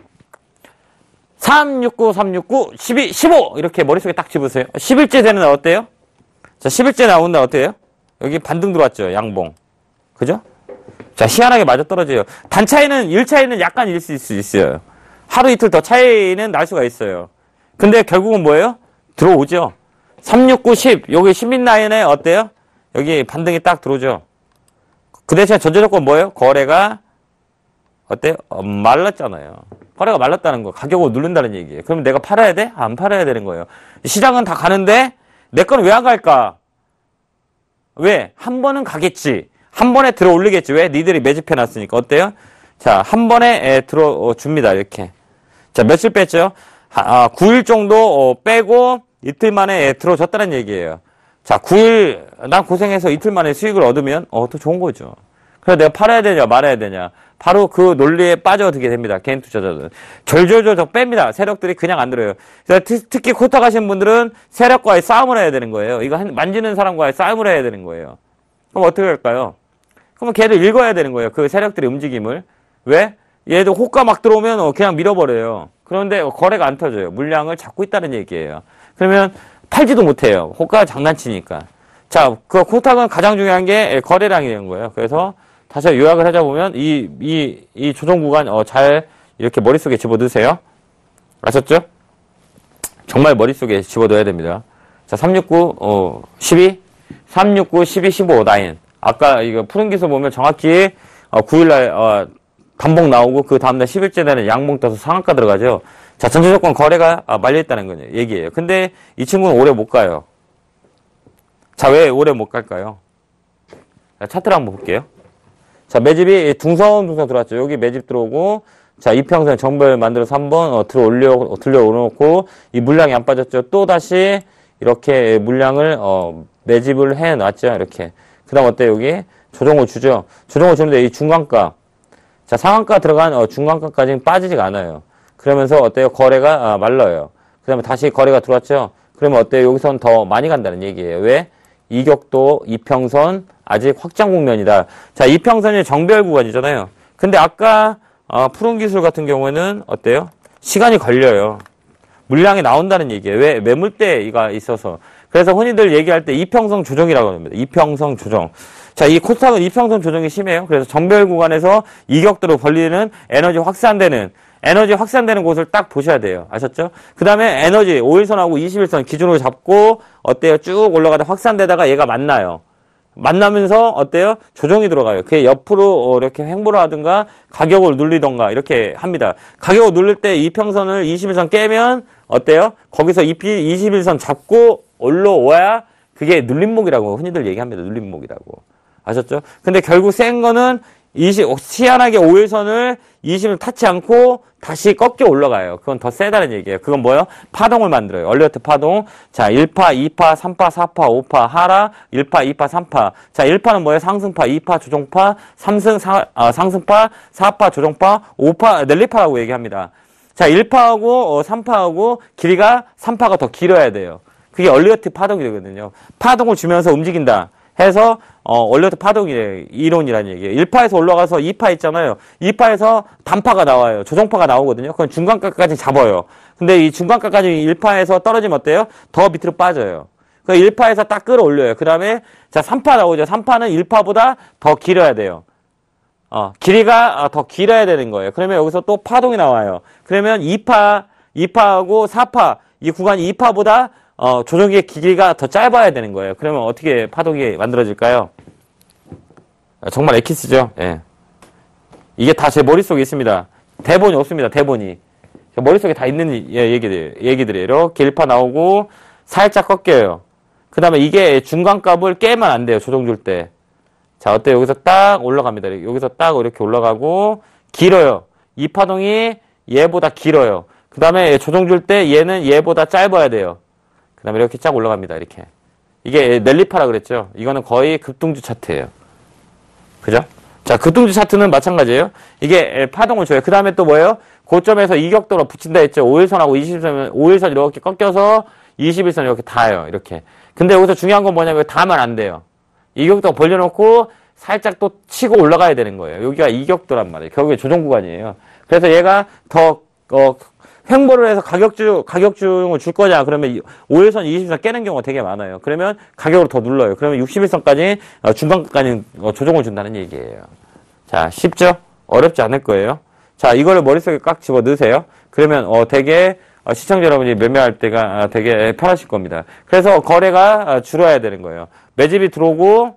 3, 6, 9, 3, 6, 9, 12, 15! 이렇게 머릿속에 딱 집으세요. 10일째 되는 날 어때요? 자, 10일째 나온 날 어때요? 여기 반등 들어왔죠, 양봉. 그죠? 자, 희한하게 맞아 떨어져요. 단 차이는, 일 차이는 약간 있을 수 있어요. 하루 이틀 더 차이는 날 수가 있어요. 근데 결국은 뭐예요? 들어오죠. 3, 6, 9, 10. 여기 10인 라인에 어때요? 여기 반등이 딱 들어오죠. 그 대신에 전제조건 뭐예요? 거래가 어때요? 말랐잖아요. 거래가 말랐다는 거. 가격을 누른다는 얘기예요. 그러면 내가 팔아야 돼? 안 팔아야 되는 거예요. 시장은 다 가는데 내 거는 왜 안 갈까? 왜? 한 번은 가겠지. 한 번에 들어 올리겠지. 왜? 니들이 매집해놨으니까. 어때요? 자, 한 번에 들어 줍니다. 이렇게. 자, 며칠 뺐죠? 9일 정도 빼고 이틀 만에 들어줬다는 얘기예요. 자, 9일, 난 고생해서 이틀 만에 수익을 얻으면, 더 좋은 거죠. 그래서 내가 팔아야 되냐, 말아야 되냐. 바로 그 논리에 빠져들게 됩니다. 개인 투자자들은. 절절절 뺍니다. 세력들이 그냥 안 들어요. 그래서 특히 코타 가신 분들은 세력과의 싸움을 해야 되는 거예요. 이거 만지는 사람과의 싸움을 해야 되는 거예요. 그럼 어떻게 할까요? 그러면 걔를 읽어야 되는 거예요. 그 세력들의 움직임을. 왜? 얘도 호가 막 들어오면 그냥 밀어버려요. 그런데 거래가 안 터져요. 물량을 잡고 있다는 얘기예요. 그러면 팔지도 못해요. 호가가 장난치니까. 자, 그 코타는 가장 중요한 게 거래량이 되는 거예요. 그래서 다시 요약을 하자 보면 이 조정 구간 잘 이렇게 머릿속에 집어넣으세요. 아셨죠? 정말 머릿속에 집어넣어야 됩니다. 자, 369 12 369 12 15 9. 아까 이거 푸른 기술 보면 정확히 9일날 단봉 나오고 그 다음날 10일째 되는 양봉 떠서 상한가 들어가죠. 자, 전체조건 거래가 말려있다는 거예요. 얘기예요. 근데 이 친구는 오래 못 가요. 자, 왜 오래 못 갈까요? 자, 차트를 한번 볼게요. 자, 매집이 둥성 들어왔죠. 여기 매집 들어오고, 자, 이평선 정배를 만들어서 한번 들어 올려놓고, 이 물량이 안 빠졌죠. 또 다시 이렇게 물량을 매집을 해 놨죠. 이렇게. 그 다음 어때 여기? 조정을 주죠. 조정을 주는데 이 중간가. 자, 상한가 들어간 중간가까지는 빠지지가 않아요. 그러면서 어때요? 거래가 말라요. 그 다음에 다시 거래가 들어왔죠. 그러면 어때요? 여기선 더 많이 간다는 얘기예요. 왜? 이격도, 이평선, 아직 확장 국면이다. 자, 이평선이 정배열 구간이잖아요. 근데 아까 푸른 기술 같은 경우에는 어때요? 시간이 걸려요. 물량이 나온다는 얘기예요. 왜? 매물대가 있어서. 그래서 흔히들 얘기할 때 이평선 조정이라고 합니다. 이평선 조정. 자, 이 코스닥은 이평선 조정이 심해요. 그래서 정배열 구간에서 이격도로 벌리는 에너지 확산되는 곳을 딱 보셔야 돼요. 아셨죠? 그 다음에 에너지 5일선하고 21선 기준으로 잡고 어때요? 쭉 올라가다 확산되다가 얘가 만나요. 만나면서 어때요? 조정이 들어가요. 그게 옆으로 이렇게 횡보를 하든가 가격을 눌리던가 이렇게 합니다. 가격을 누릴 때 이평선을 21선 깨면 어때요? 거기서 21선 잡고 올라와야 그게 눌림목이라고 흔히들 얘기합니다. 눌림목이라고. 아셨죠? 근데 결국 센 거는 희한하게 5일선을 20을 타지 않고 다시 꺾여 올라가요. 그건 더 세다는 얘기예요. 그건 뭐예요? 파동을 만들어요. 얼리어트 파동. 자, 1파, 2파, 3파, 4파, 5파, 하라, 1파, 2파, 3파. 자, 1파는 뭐예요? 상승파, 2파, 조정파, 상승파, 4파, 조정파, 5파, 랠리파라고 얘기합니다. 자, 1파하고 3파하고 길이가 3파가 더 길어야 돼요. 그게 얼리어트 파동이 되거든요. 파동을 주면서 움직인다 해서 얼리어트 파동이 이론이라는 얘기예요. 1파에서 올라가서 2파 있잖아요. 2파에서 단파가 나와요. 조정파가 나오거든요. 그건 중간가까지 잡아요. 근데 이 중간가까지 1파에서 떨어지면 어때요? 더 밑으로 빠져요. 그 1파에서 딱 끌어올려요. 그 다음에 자 3파 나오죠. 3파는 1파보다 더 길어야 돼요. 길이가 더 길어야 되는 거예요. 그러면 여기서 또 파동이 나와요. 그러면 2파하고 4파 이 구간이 2파보다 조정기의 길이가 더 짧아야 되는 거예요. 그러면 어떻게 파동이 만들어질까요? 정말 엑기스죠. 예. 이게 다 제 머릿속에 있습니다. 대본이 없습니다. 대본이. 머릿속에 다 있는 얘기들이에요. 이렇게 1파 나오고 살짝 꺾여요. 그 다음에 이게 중간값을 깨면 안 돼요. 조정 줄 때. 자, 어때요? 여기서 딱 올라갑니다. 여기서 딱 이렇게 올라가고 길어요. 이 파동이 얘보다 길어요. 그 다음에 조정 줄 때 얘는 얘보다 짧아야 돼요. 그 다음에 이렇게 쫙 올라갑니다. 이렇게. 이게 랠리파라 그랬죠. 이거는 거의 급등주 차트예요. 그죠? 자, 급등주 차트는 마찬가지예요. 이게 파동을 줘요. 그 다음에 또 뭐예요? 고점에서 이격도로 붙인다 했죠. 5일선하고 20일선, 5일선 이렇게 꺾여서 21선 이렇게 닿아요. 이렇게. 근데 여기서 중요한 건 뭐냐면 닿으면 안 돼요. 이격도 벌려놓고 살짝 또 치고 올라가야 되는 거예요. 여기가 이격도란 말이에요. 결국에 조정 구간이에요. 그래서 얘가 더, 횡보를 해서 가격중을 줄 거냐. 그러면 5일선, 20일선 깨는 경우가 되게 많아요. 그러면 가격을 더 눌러요. 그러면 61선까지, 중간까지 조정을 준다는 얘기예요. 자, 쉽죠? 어렵지 않을 거예요. 자, 이거를 머릿속에 꽉 집어 넣으세요. 그러면, 되게, 시청자 여러분이 매매할 때가 되게 편하실 겁니다. 그래서 거래가 줄어야 되는 거예요. 매집이 들어오고,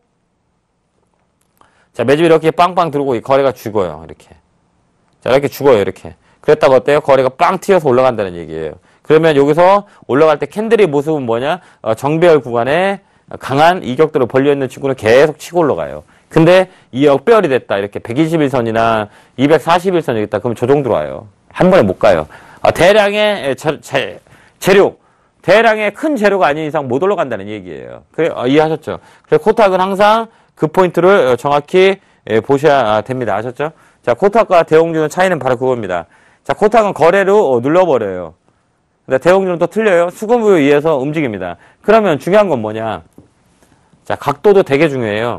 자, 매집이 이렇게 빵빵 들어오고, 거래가 죽어요. 이렇게. 자, 이렇게 죽어요. 이렇게. 그랬다가 어때요? 거래가 빵 튀어서 올라간다는 얘기예요. 그러면 여기서 올라갈 때 캔들의 모습은 뭐냐? 정배열 구간에 강한 이격도를 벌려있는 친구는 계속 치고 올라가요. 근데 이 역배열이 됐다. 이렇게 121선이나 241선이 있다. 그러면 조정 들어와요. 한 번에 못 가요. 대량의 재료, 대량의 큰 재료가 아닌 이상 못 올라간다는 얘기예요. 그래, 이해하셨죠? 그래서 코스닥은 항상 그 포인트를 정확히 보셔야 됩니다. 아셨죠? 자, 코스닥과 대형주는 차이는 바로 그겁니다. 자, 코스닥은 거래로 눌러버려요. 근데 대형주는 또 틀려요. 수급에 의해서 움직입니다. 그러면 중요한 건 뭐냐? 자, 각도도 되게 중요해요.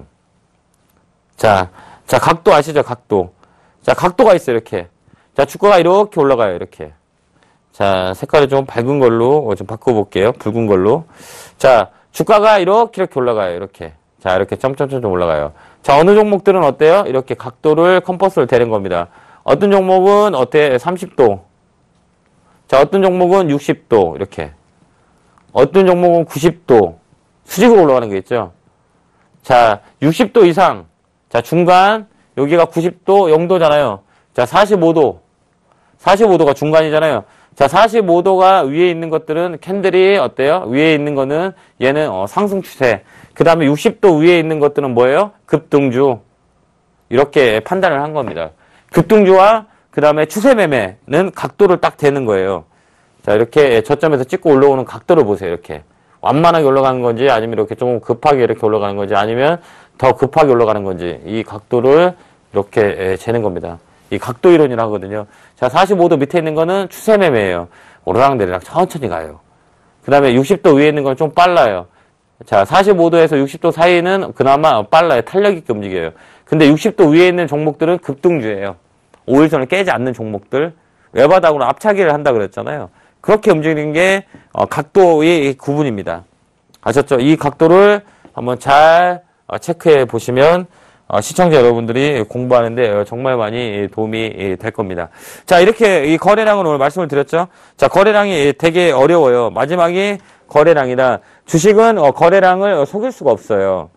자, 각도 아시죠? 각도. 자, 각도가 있어요. 이렇게. 자, 주가가 이렇게 올라가요. 이렇게. 자, 색깔을 좀 밝은 걸로 좀 바꿔볼게요. 붉은 걸로. 자, 주가가 이렇게 올라가요. 이렇게. 자, 이렇게 점점점 올라가요. 자, 어느 종목들은 어때요? 이렇게 각도를 컴퍼스를 대는 겁니다. 어떤 종목은 어때? 30도. 자, 어떤 종목은 60도. 이렇게. 어떤 종목은 90도. 수직으로 올라가는 게 있죠. 자, 60도 이상. 자, 중간. 여기가 90도, 0도잖아요. 자, 45도. 45도가 중간이잖아요. 자, 45도가 위에 있는 것들은 캔들이 어때요? 위에 있는 거는 얘는 상승 추세. 그 다음에 60도 위에 있는 것들은 뭐예요? 급등주. 이렇게 판단을 한 겁니다. 급등주와 그 다음에 추세 매매는 각도를 딱 대는 거예요. 자, 이렇게 저점에서 찍고 올라오는 각도를 보세요. 이렇게. 완만하게 올라가는 건지 아니면 이렇게 조금 급하게 이렇게 올라가는 건지 아니면 더 급하게 올라가는 건지 이 각도를 이렇게 재는 겁니다. 이 각도 이론이라 하거든요. 자, 45도 밑에 있는 거는 추세 매매예요. 오르락내리락 천천히 가요. 그 다음에 60도 위에 있는 건 좀 빨라요. 자, 45도에서 60도 사이는 그나마 빨라요. 탄력 있게 움직여요. 근데 60도 위에 있는 종목들은 급등주예요. 5일선을 깨지 않는 종목들. 외바닥으로 앞차기를 한다 그랬잖아요. 그렇게 움직이는 게 각도의 구분입니다. 아셨죠? 이 각도를 한번 잘 체크해 보시면 시청자 여러분들이 공부하는데 정말 많이 도움이 될 겁니다. 자, 이렇게 이 거래량은 오늘 말씀을 드렸죠. 자, 거래량이 되게 어려워요. 마지막이 거래량이다. 주식은 거래량을 속일 수가 없어요. 자,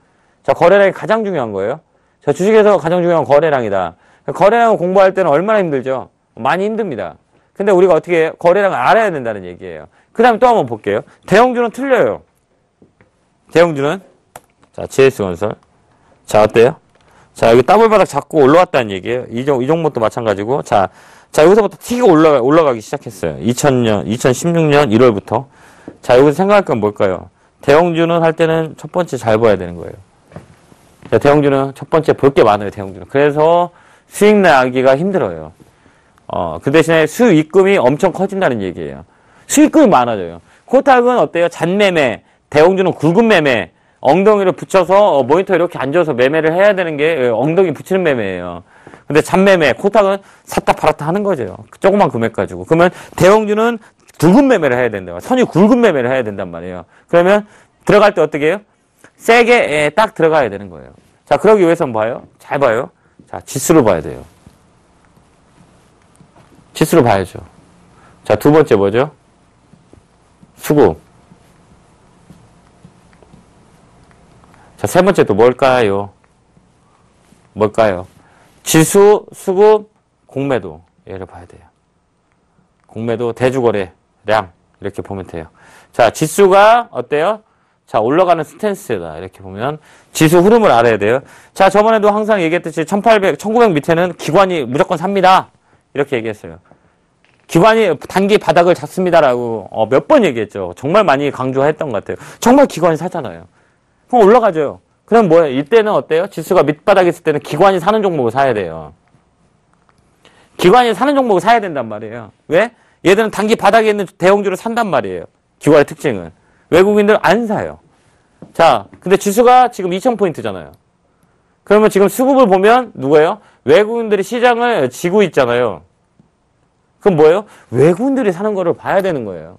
자, 거래량이 가장 중요한 거예요. 자, 주식에서 가장 중요한 거래량이다. 거래량을 공부할 때는 얼마나 힘들죠? 많이 힘듭니다. 근데 우리가 어떻게 해요? 거래량을 알아야 된다는 얘기예요. 그 다음에 또 한번 볼게요. 대형주는 틀려요. 대형주는, 자, GS건설. 자, 어때요? 자, 여기 더블바닥 잡고 올라왔다는 얘기예요. 이 종목도 마찬가지고. 자, 여기서부터 T가 올라가기 시작했어요. 2016년 1월부터. 자, 여기서 생각할 건 뭘까요? 대형주는 할 때는 첫 번째 잘 봐야 되는 거예요. 자, 대형주는 첫 번째 볼 게 많아요, 대형주는. 그래서 수익 나기가 힘들어요. 그 대신에 수익금이 엄청 커진다는 얘기예요. 수익금이 많아져요. 코탁은 어때요? 잔매매, 대형주는 굵은 매매, 엉덩이를 붙여서 모니터 이렇게 앉아서 매매를 해야 되는 게 엉덩이 붙이는 매매예요. 근데 잔매매, 코탁은 샀다 팔았다 하는 거죠. 조그만 금액 가지고. 그러면 대형주는 굵은 매매를 해야 된다. 선이 굵은 매매를 해야 된단 말이에요. 그러면 들어갈 때 어떻게 해요? 세게 딱 들어가야 되는 거예요. 자, 그러기 위해서는 봐요. 잘 봐요. 자, 지수를 봐야 돼요. 지수를 봐야죠. 자, 두 번째 뭐죠? 수급. 자, 세 번째 또 뭘까요? 지수, 수급, 공매도. 얘를 봐야 돼요. 공매도, 대주거래량. 이렇게 보면 돼요. 자, 지수가 어때요? 자, 올라가는 스탠스다. 이렇게 보면 지수 흐름을 알아야 돼요. 자, 저번에도 항상 얘기했듯이 1800, 1900 밑에는 기관이 무조건 삽니다. 이렇게 얘기했어요. 기관이 단기 바닥을 잡습니다라고 몇 번 얘기했죠. 정말 많이 강조했던 것 같아요. 정말 기관이 사잖아요. 그럼 올라가죠. 그럼 뭐예요? 이때는 어때요? 지수가 밑바닥에 있을 때는 기관이 사는 종목을 사야 돼요. 기관이 사는 종목을 사야 된단 말이에요. 왜? 얘들은 단기 바닥에 있는 대형주를 산단 말이에요. 기관의 특징은. 외국인들 안 사요. 자, 근데 지수가 지금 2000포인트잖아요. 그러면 지금 수급을 보면 누구예요? 외국인들이 시장을 지고 있잖아요. 그럼 뭐예요? 외국인들이 사는 거를 봐야 되는 거예요.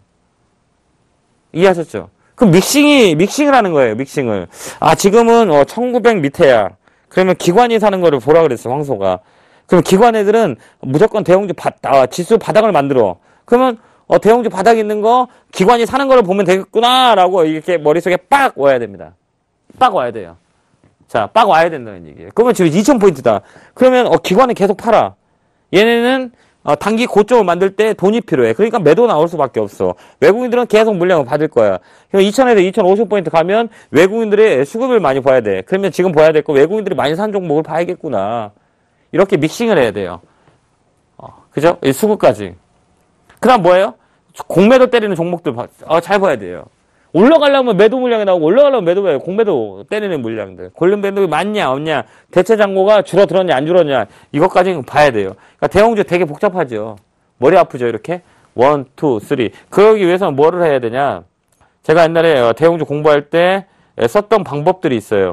이해하셨죠? 그럼 믹싱을 하는 거예요, 믹싱을. 아, 지금은 1900 밑에야. 그러면 기관이 사는 거를 보라 그랬어, 황소가. 그럼 기관 애들은 무조건 대형주 지수 바닥을 만들어. 그러면 대형주 바닥에 있는 거 기관이 사는 거를 보면 되겠구나라고 이렇게 머릿속에 빡 와야 됩니다. 빡 와야 돼요. 자, 빡 와야 된다는 얘기예요. 그러면 지금 2000포인트다. 그러면 기관이 계속 팔아. 얘네는 단기 고점을 만들 때 돈이 필요해. 그러니까 매도 나올 수밖에 없어. 외국인들은 계속 물량을 받을 거야. 그럼 2000에서 2050포인트 가면 외국인들의 수급을 많이 봐야 돼. 그러면 지금 봐야 될 거 외국인들이 많이 산 종목을 봐야겠구나. 이렇게 믹싱을 해야 돼요. 그죠? 이 수급까지. 그 다음 뭐예요? 공매도 때리는 종목들 잘 봐야 돼요. 올라가려면 매도 물량이 나오고 올라가려면 매도, 공매도 때리는 물량들. 골든 밴드가 많냐 없냐, 대체 잔고가 줄어들었냐 안 줄었냐, 이것까지 봐야 돼요. 그러니까 대형주 되게 복잡하죠. 머리 아프죠, 이렇게. 1, 2, 3. 그러기 위해서는 뭐를 해야 되냐. 제가 옛날에 대형주 공부할 때 썼던 방법들이 있어요.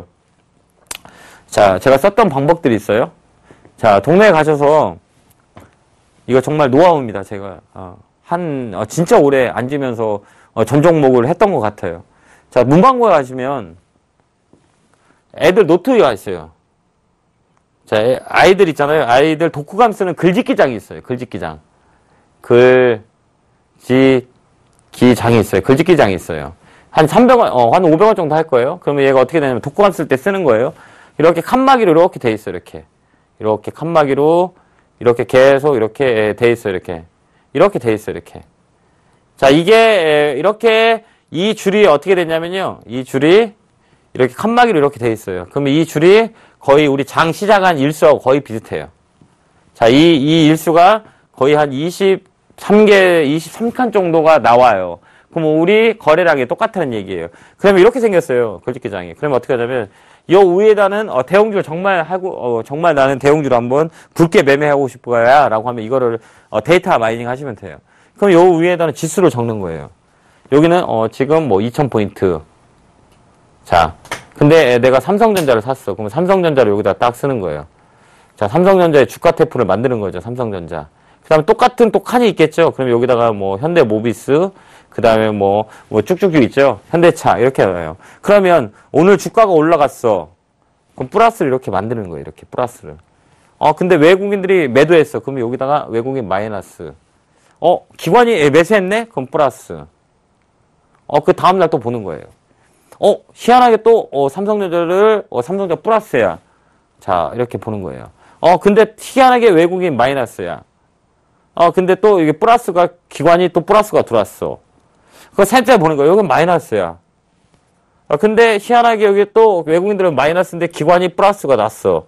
자, 제가 썼던 방법들이 있어요. 자, 동네에 가셔서 이거 정말 노하우입니다. 제가 진짜 오래 앉으면서 전 종목을 했던 것 같아요. 자, 문방구에 가시면 애들 노트가 있어요. 자, 아이들 있잖아요. 아이들 독후감 쓰는 글짓기장이 있어요. 글짓기장. 글짓기장이 있어요. 글짓기장이 있어요. 한 300원, 한 500원 정도 할 거예요. 그러면 얘가 어떻게 되냐면 독후감 쓸 때 쓰는 거예요. 이렇게 칸막이로 이렇게 돼 있어요. 이렇게 칸막이로 이렇게 계속 이렇게 돼 있어요. 이렇게 돼 있어요. 이렇게. 자, 이게 이렇게 이 줄이 어떻게 되냐면요. 이 줄이 이렇게 칸막이로 이렇게 돼 있어요. 그러면 이 줄이 거의 우리 장 시작한 일수하고 거의 비슷해요. 자, 이 일수가 거의 한 23칸 정도가 나와요. 그럼 우리 거래량이 똑같다는 얘기예요. 그러면 이렇게 생겼어요. 글짓기장이. 그러면 어떻게 하냐면 요 위에다는 대형주를 정말 하고 정말 나는 대형주를 한번 굵게 매매하고 싶어야 라고 하면 이거를 데이터 마이닝 하시면 돼요. 그럼 요 위에다는 지수를 적는 거예요. 여기는 지금 뭐 2000포인트. 자, 근데 내가 삼성전자를 샀어. 그럼 삼성전자를 여기다 딱 쓰는 거예요. 자, 삼성전자의 주가 태프를 만드는 거죠. 삼성전자. 그 다음에 똑같은 또 칸이 있겠죠. 그럼 여기다가 뭐 현대모비스, 그 다음에 뭐 쭉쭉쭉 있죠. 현대차 이렇게 나와요. 그러면 오늘 주가가 올라갔어. 그럼 플러스를 이렇게 만드는 거예요. 이렇게 플러스를. 근데 외국인들이 매도했어. 그러면 여기다가 외국인 마이너스. 기관이 매수했네? 그럼 플러스. 그 다음날 또 보는 거예요. 희한하게 또, 삼성전자를, 삼성전자 플러스야. 자, 이렇게 보는 거예요. 근데 희한하게 외국인 마이너스야. 근데 또 이게 플러스가, 기관이 또 플러스가 들어왔어. 그거 살짝 보는 거예요. 여긴 마이너스야. 근데 희한하게 여기 또 외국인들은 마이너스인데 기관이 플러스가 났어.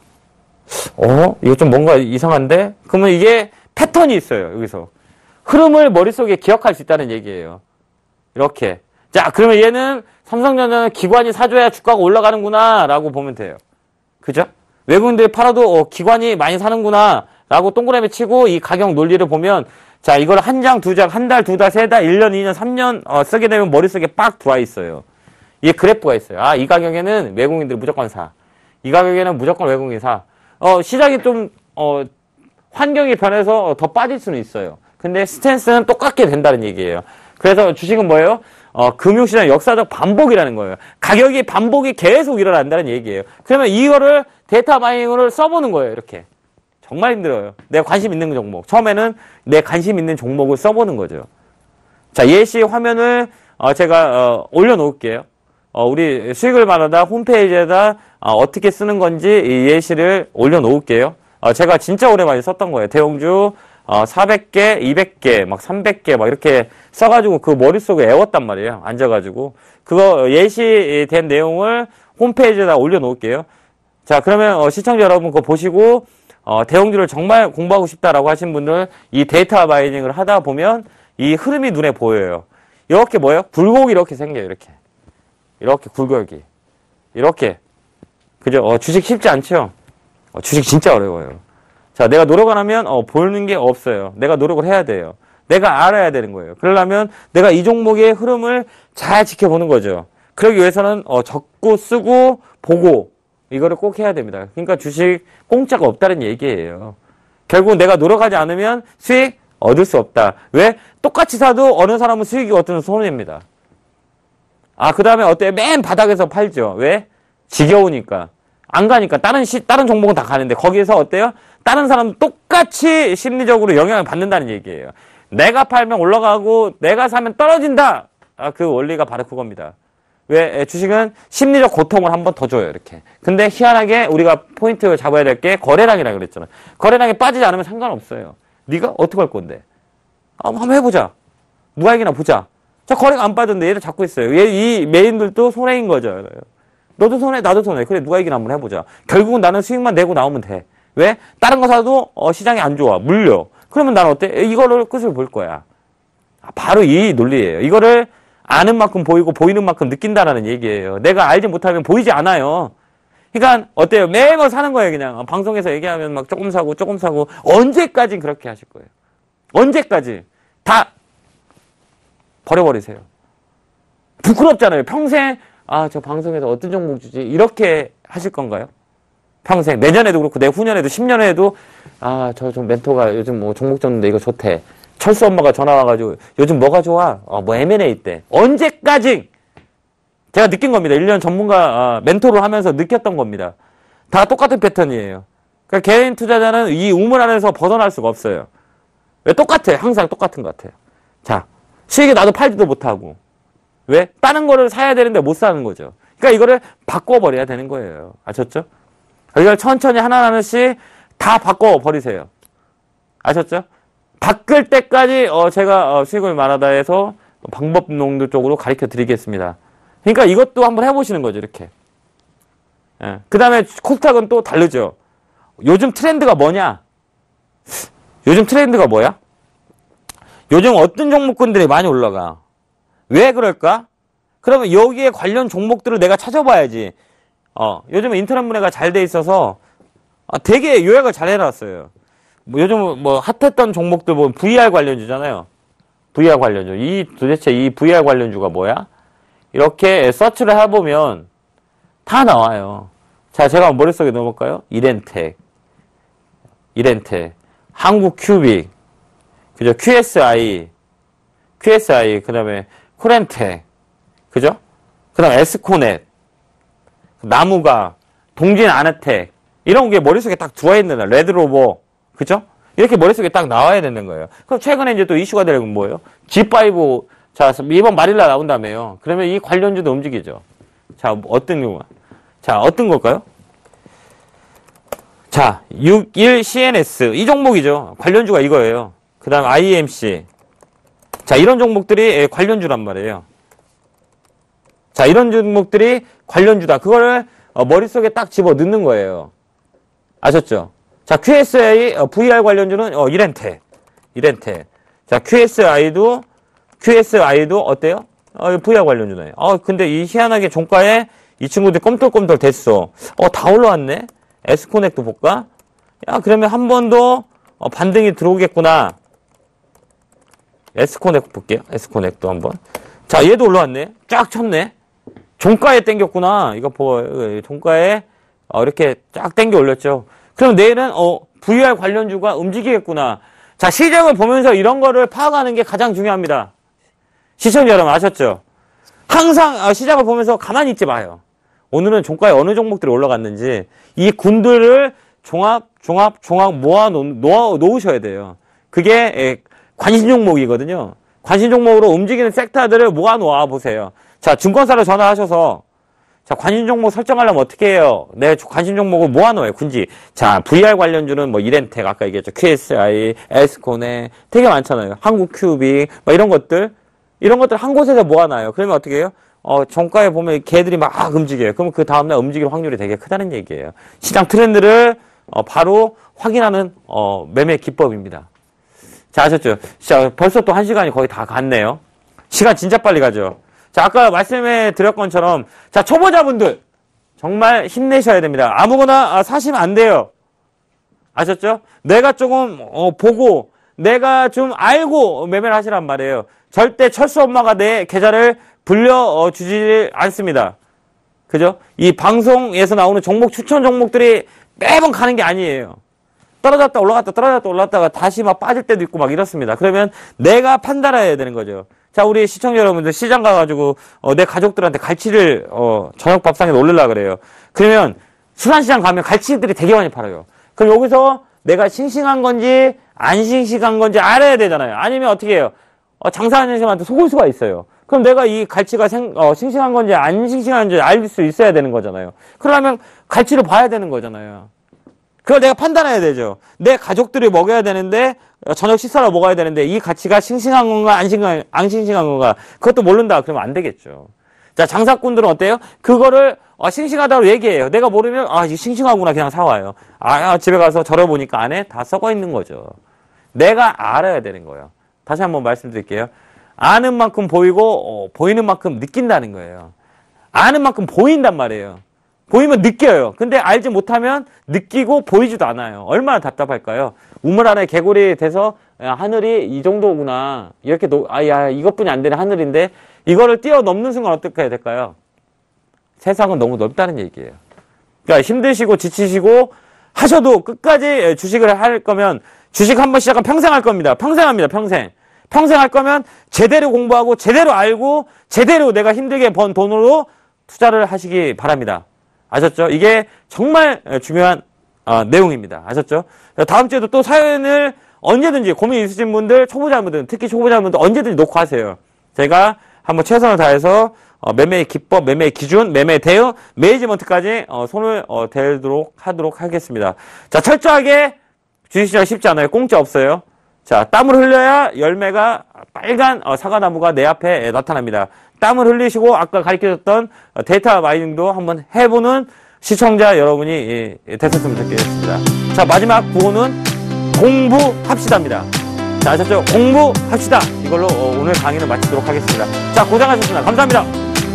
이거 좀 뭔가 이상한데? 그러면 이게 패턴이 있어요, 여기서. 흐름을 머릿속에 기억할 수 있다는 얘기예요. 이렇게. 자, 그러면 얘는 삼성전자는 기관이 사줘야 주가가 올라가는구나, 라고 보면 돼요. 그죠? 외국인들이 팔아도, 기관이 많이 사는구나, 라고 동그라미 치고 이 가격 논리를 보면, 자, 이걸 한 장, 두 장, 한 달, 두 달, 세 달, 1년, 2년, 3년, 쓰게 되면 머릿속에 빡 들어와 있어요. 이게 그래프가 있어요. 이 가격에는 외국인들이 무조건 사. 이 가격에는 무조건 외국인이 사. 시장이 좀, 환경이 변해서 더 빠질 수는 있어요. 근데 스탠스는 똑같게 된다는 얘기예요. 그래서 주식은 뭐예요? 금융시장 역사적 반복이라는 거예요. 가격이 반복이 계속 일어난다는 얘기예요. 그러면 이거를 데이터 마이닝을 써보는 거예요. 이렇게. 정말 힘들어요. 내 관심 있는 종목. 처음에는 내 관심 있는 종목을 써보는 거죠. 자, 예시 화면을 제가 올려놓을게요. 우리 수익을 말하다 홈페이지에다 어떻게 쓰는 건지 이 예시를 올려놓을게요. 제가 진짜 오래 많이 썼던 거예요. 대형주 400개, 200개, 막 300개 막 이렇게 써가지고 그 머릿속에 애웠단 말이에요. 앉아가지고. 그거 예시된 내용을 홈페이지에다 올려놓을게요. 자, 그러면 시청자 여러분 그거 보시고 대형주를 정말 공부하고 싶다라고 하신 분들 이 데이터 마이닝을 하다 보면 이 흐름이 눈에 보여요. 이렇게 뭐예요? 굴곡이 이렇게 생겨요. 이렇게 굴곡이. 이렇게. 그죠? 주식 쉽지 않죠? 주식 진짜 어려워요. 자, 내가 노력 안 하면, 보이는 게 없어요. 내가 노력을 해야 돼요. 내가 알아야 되는 거예요. 그러려면 내가 이 종목의 흐름을 잘 지켜보는 거죠. 그러기 위해서는, 적고, 쓰고, 보고, 이거를 꼭 해야 됩니다. 그러니까 주식 공짜가 없다는 얘기예요. 결국 내가 노력하지 않으면 수익 얻을 수 없다. 왜? 똑같이 사도 어느 사람은 수익이 어떤 손해입니다. 그 다음에 어때요? 맨 바닥에서 팔죠. 왜? 지겨우니까. 안 가니까. 다른 종목은 다 가는데, 거기에서 어때요? 다른 사람 똑같이 심리적으로 영향을 받는다는 얘기예요. 내가 팔면 올라가고, 내가 사면 떨어진다! 그 원리가 바로 그겁니다. 왜? 주식은 심리적 고통을 한 번 더 줘요, 이렇게. 근데 희한하게 우리가 포인트를 잡아야 될 게 거래량이라고 그랬잖아. 거래량이 빠지지 않으면 상관없어요. 네가 어떻게 할 건데? 한번 해보자. 누가 이기나 보자. 자, 거래가 안 빠졌는데 얘를 잡고 있어요. 이 메인들도 손해인 거죠. 너도 손해, 나도 손해. 그래, 누가 이기나 한번 해보자. 결국은 나는 수익만 내고 나오면 돼. 왜? 다른 거 사도, 시장이 안 좋아. 물려. 그러면 나는 어때? 이거를 끝을 볼 거야. 바로 이 논리예요. 이거를 아는 만큼 보이고 보이는 만큼 느낀다라는 얘기예요. 내가 알지 못하면 보이지 않아요. 그러니까 어때요? 매번 사는 거예요, 그냥. 방송에서 얘기하면 막 조금 사고 조금 사고. 언제까지 그렇게 하실 거예요? 언제까지? 다 버려버리세요. 부끄럽잖아요. 평생 저 방송에서 어떤 종목 주지? 이렇게 하실 건가요? 평생. 내년에도 그렇고 내후년에도 10년 후에도 저 좀 멘토가 요즘 뭐 종목 줬는데 이거 좋대. 철수 엄마가 전화 와가지고 요즘 뭐가 좋아? 뭐 M&A 때. 언제까지? 제가 느낀 겁니다. 1년 전문가 멘토를 하면서 느꼈던 겁니다. 다 똑같은 패턴이에요. 그러니까 개인 투자자는 이 우물 안에서 벗어날 수가 없어요. 왜? 똑같아요. 항상 똑같은 것 같아요. 자, 수익이 나도 팔지도 못하고. 왜? 다른 거를 사야 되는데 못 사는 거죠. 그러니까 이거를 바꿔버려야 되는 거예요. 아셨죠? 이걸 천천히 하나하나씩 다 바꿔버리세요. 아셨죠? 바꿀 때까지 제가 수익을 말하다 해서 방법론도 쪽으로 가르쳐 드리겠습니다. 그러니까 이것도 한번 해보시는 거죠. 이렇게. 그 다음에 코스닥은 또 다르죠. 요즘 트렌드가 뭐냐? 요즘 트렌드가 뭐야? 요즘 어떤 종목군들이 많이 올라가? 왜 그럴까? 그러면 여기에 관련 종목들을 내가 찾아봐야지. 요즘은 인터넷 문해가 잘 돼 있어서 되게 요약을 잘 해놨어요. 요즘 뭐 핫했던 종목들 보면 VR 관련주잖아요. VR 관련주. 도대체 이 VR 관련주가 뭐야? 이렇게 서치를 해보면 다 나와요. 자, 제가 머릿속에 넣어볼까요? 이렌텍, 한국큐빅, 그죠? QSI, 그 다음에 코렌텍, 그죠? 그 다음에 에스코넷, 나무가, 동진 아나텍, 이런 게 머릿속에 딱 들어있는 날, 레드로버, 그죠? 이렇게 머릿속에 딱 나와야 되는 거예요. 그럼 최근에 이제 또 이슈가 되는 건 뭐예요? G5 자, 이번 말일날 나온다며요. 그러면 이 관련주도 움직이죠. 자, 어떤 걸까요? 자, 61CNS. 이 종목이죠. 관련주가 이거예요. 그 다음 IMC. 자, 이런 종목들이 관련주란 말이에요. 자, 이런 종목들이 관련주다. 그거를 머릿속에 딱 집어 넣는 거예요. 아셨죠? 자, QSI, VR 관련주는 이렌테. 자, QSI도 어때요? VR 관련주네. 근데 이 희한하게 종가에 이 친구들이 껌떨껌떨 됐어. 다 올라왔네? 에스코넥도 볼까? 야, 그러면 한 번 더 반등이 들어오겠구나. 에스코넥 볼게요. 에스코넥도 한번. 자, 얘도 올라왔네. 쫙 쳤네. 종가에 땡겼구나. 이거 종가에 이렇게 쫙 땡겨 올렸죠. 그럼 내일은 VR 관련주가 움직이겠구나. 자, 시장을 보면서 이런 거를 파악하는 게 가장 중요합니다. 시청자 여러분 아셨죠? 항상 시장을 보면서 가만히 있지 마요. 오늘은 종가에 어느 종목들이 올라갔는지 이 군들을 종합 모아 놓으셔야 돼요. 그게 관심 종목이거든요. 관심 종목으로 움직이는 섹터들을 모아 놓아 보세요. 자, 증권사로 전화하셔서 자, 관심 종목 설정하려면 어떻게 해요? 네, 관심 종목을 모아 놓아요. 군지. 자, VR 관련주는 뭐 이렌텍 아까 얘기했죠. QSI, 에스코네 되게 많잖아요. 한국큐빅 이런 것들 한 곳에서 모아놔요. 그러면 어떻게 해요? 종가에 보면 걔들이 막 움직여요. 그러면 그 다음날 움직일 확률이 되게 크다는 얘기예요. 시장 트렌드를 바로 확인하는 매매 기법입니다. 자, 아셨죠? 자, 벌써 또 1시간이 거의 다 갔네요. 시간 진짜 빨리 가죠. 자, 아까 말씀해 드렸던 것처럼 자, 초보자분들 정말 힘내셔야 됩니다. 아무거나 사시면 안 돼요. 아셨죠? 내가 조금 보고 내가 좀 알고 매매를 하시란 말이에요. 절대 철수 엄마가 내 계좌를 불려주지 않습니다. 그죠? 이 방송에서 나오는 종목 추천 종목들이 매번 가는 게 아니에요. 떨어졌다 올라갔다가 다시 막 빠질 때도 있고 막 이렇습니다. 그러면 내가 판단해야 되는 거죠. 자, 우리 시청자 여러분들 시장 가가지고 내 가족들한테 갈치를 저녁 밥상에 올리려고 그래요. 그러면 수산시장 가면 갈치들이 되게 많이 팔아요. 그럼 여기서 내가 싱싱한 건지 안 싱싱한 건지 알아야 되잖아요. 아니면 어떻게 해요? 장사하는 사람한테 속을 수가 있어요. 그럼 내가 이 갈치가 싱싱한 건지 안 싱싱한지 알 수 있어야 되는 거잖아요. 그러면 갈치를 봐야 되는 거잖아요. 그걸 내가 판단해야 되죠. 내 가족들이 먹여야 되는데 저녁 식사로 먹어야 되는데 이 가치가 싱싱한 건가 안 싱싱한 건가 그것도 모른다 그러면 안 되겠죠. 자, 장사꾼들은 어때요? 그거를 싱싱하다고 얘기해요. 내가 모르면 이게 싱싱하구나 그냥 사와요. 집에 가서 절여보니까 안에 다 썩어 있는 거죠. 내가 알아야 되는 거예요. 다시 한번 말씀드릴게요. 아는 만큼 보이고 보이는 만큼 느낀다는 거예요. 아는 만큼 보인단 말이에요. 보이면 느껴요. 근데 알지 못하면 느끼고 보이지도 않아요. 얼마나 답답할까요? 우물 안에 개구리 돼서 하늘이 이 정도구나. 이렇게 이것뿐이 안 되는 하늘인데 이거를 뛰어넘는 순간 어떻게 해야 될까요? 세상은 너무 넓다는 얘기예요. 그러니까 힘드시고 지치시고 하셔도 끝까지 주식을 할 거면 주식 한번 시작하면 평생 할 겁니다. 평생 합니다. 평생 할 거면 제대로 공부하고 제대로 알고 제대로 내가 힘들게 번 돈으로 투자를 하시기 바랍니다. 아셨죠? 이게 정말 중요한 내용입니다. 아셨죠? 다음 주에도 또 사연을 언제든지 고민 있으신 분들, 초보자분들, 특히 초보자분들 언제든지 놓고 하세요. 제가 한번 최선을 다해서 매매의 기법, 매매의 기준, 매매 대응, 매니지먼트까지 손을 대도록 하도록 하겠습니다. 자, 철저하게 주식시장 쉽지 않아요. 공짜 없어요. 자, 땀을 흘려야 열매가 빨간 사과나무가 내 앞에 나타납니다. 땀을 흘리시고 아까 가르쳐줬던 데이터 마이닝도 한번 해보는 시청자 여러분이 되셨으면 좋겠습니다. 자, 마지막 구호는 공부합시다입니다. 자, 아셨죠? 공부합시다. 이걸로 오늘 강의는 마치도록 하겠습니다. 자, 고생하셨습니다. 감사합니다.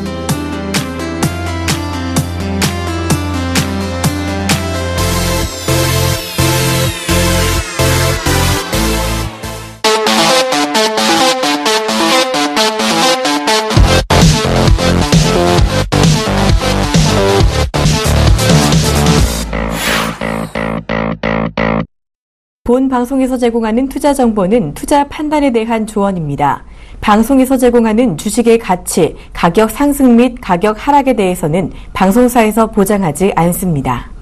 본 방송에서 제공하는 투자 정보는 투자 판단에 대한 조언입니다. 방송에서 제공하는 주식의 가치, 가격 상승 및 가격 하락에 대해서는 방송사에서 보장하지 않습니다.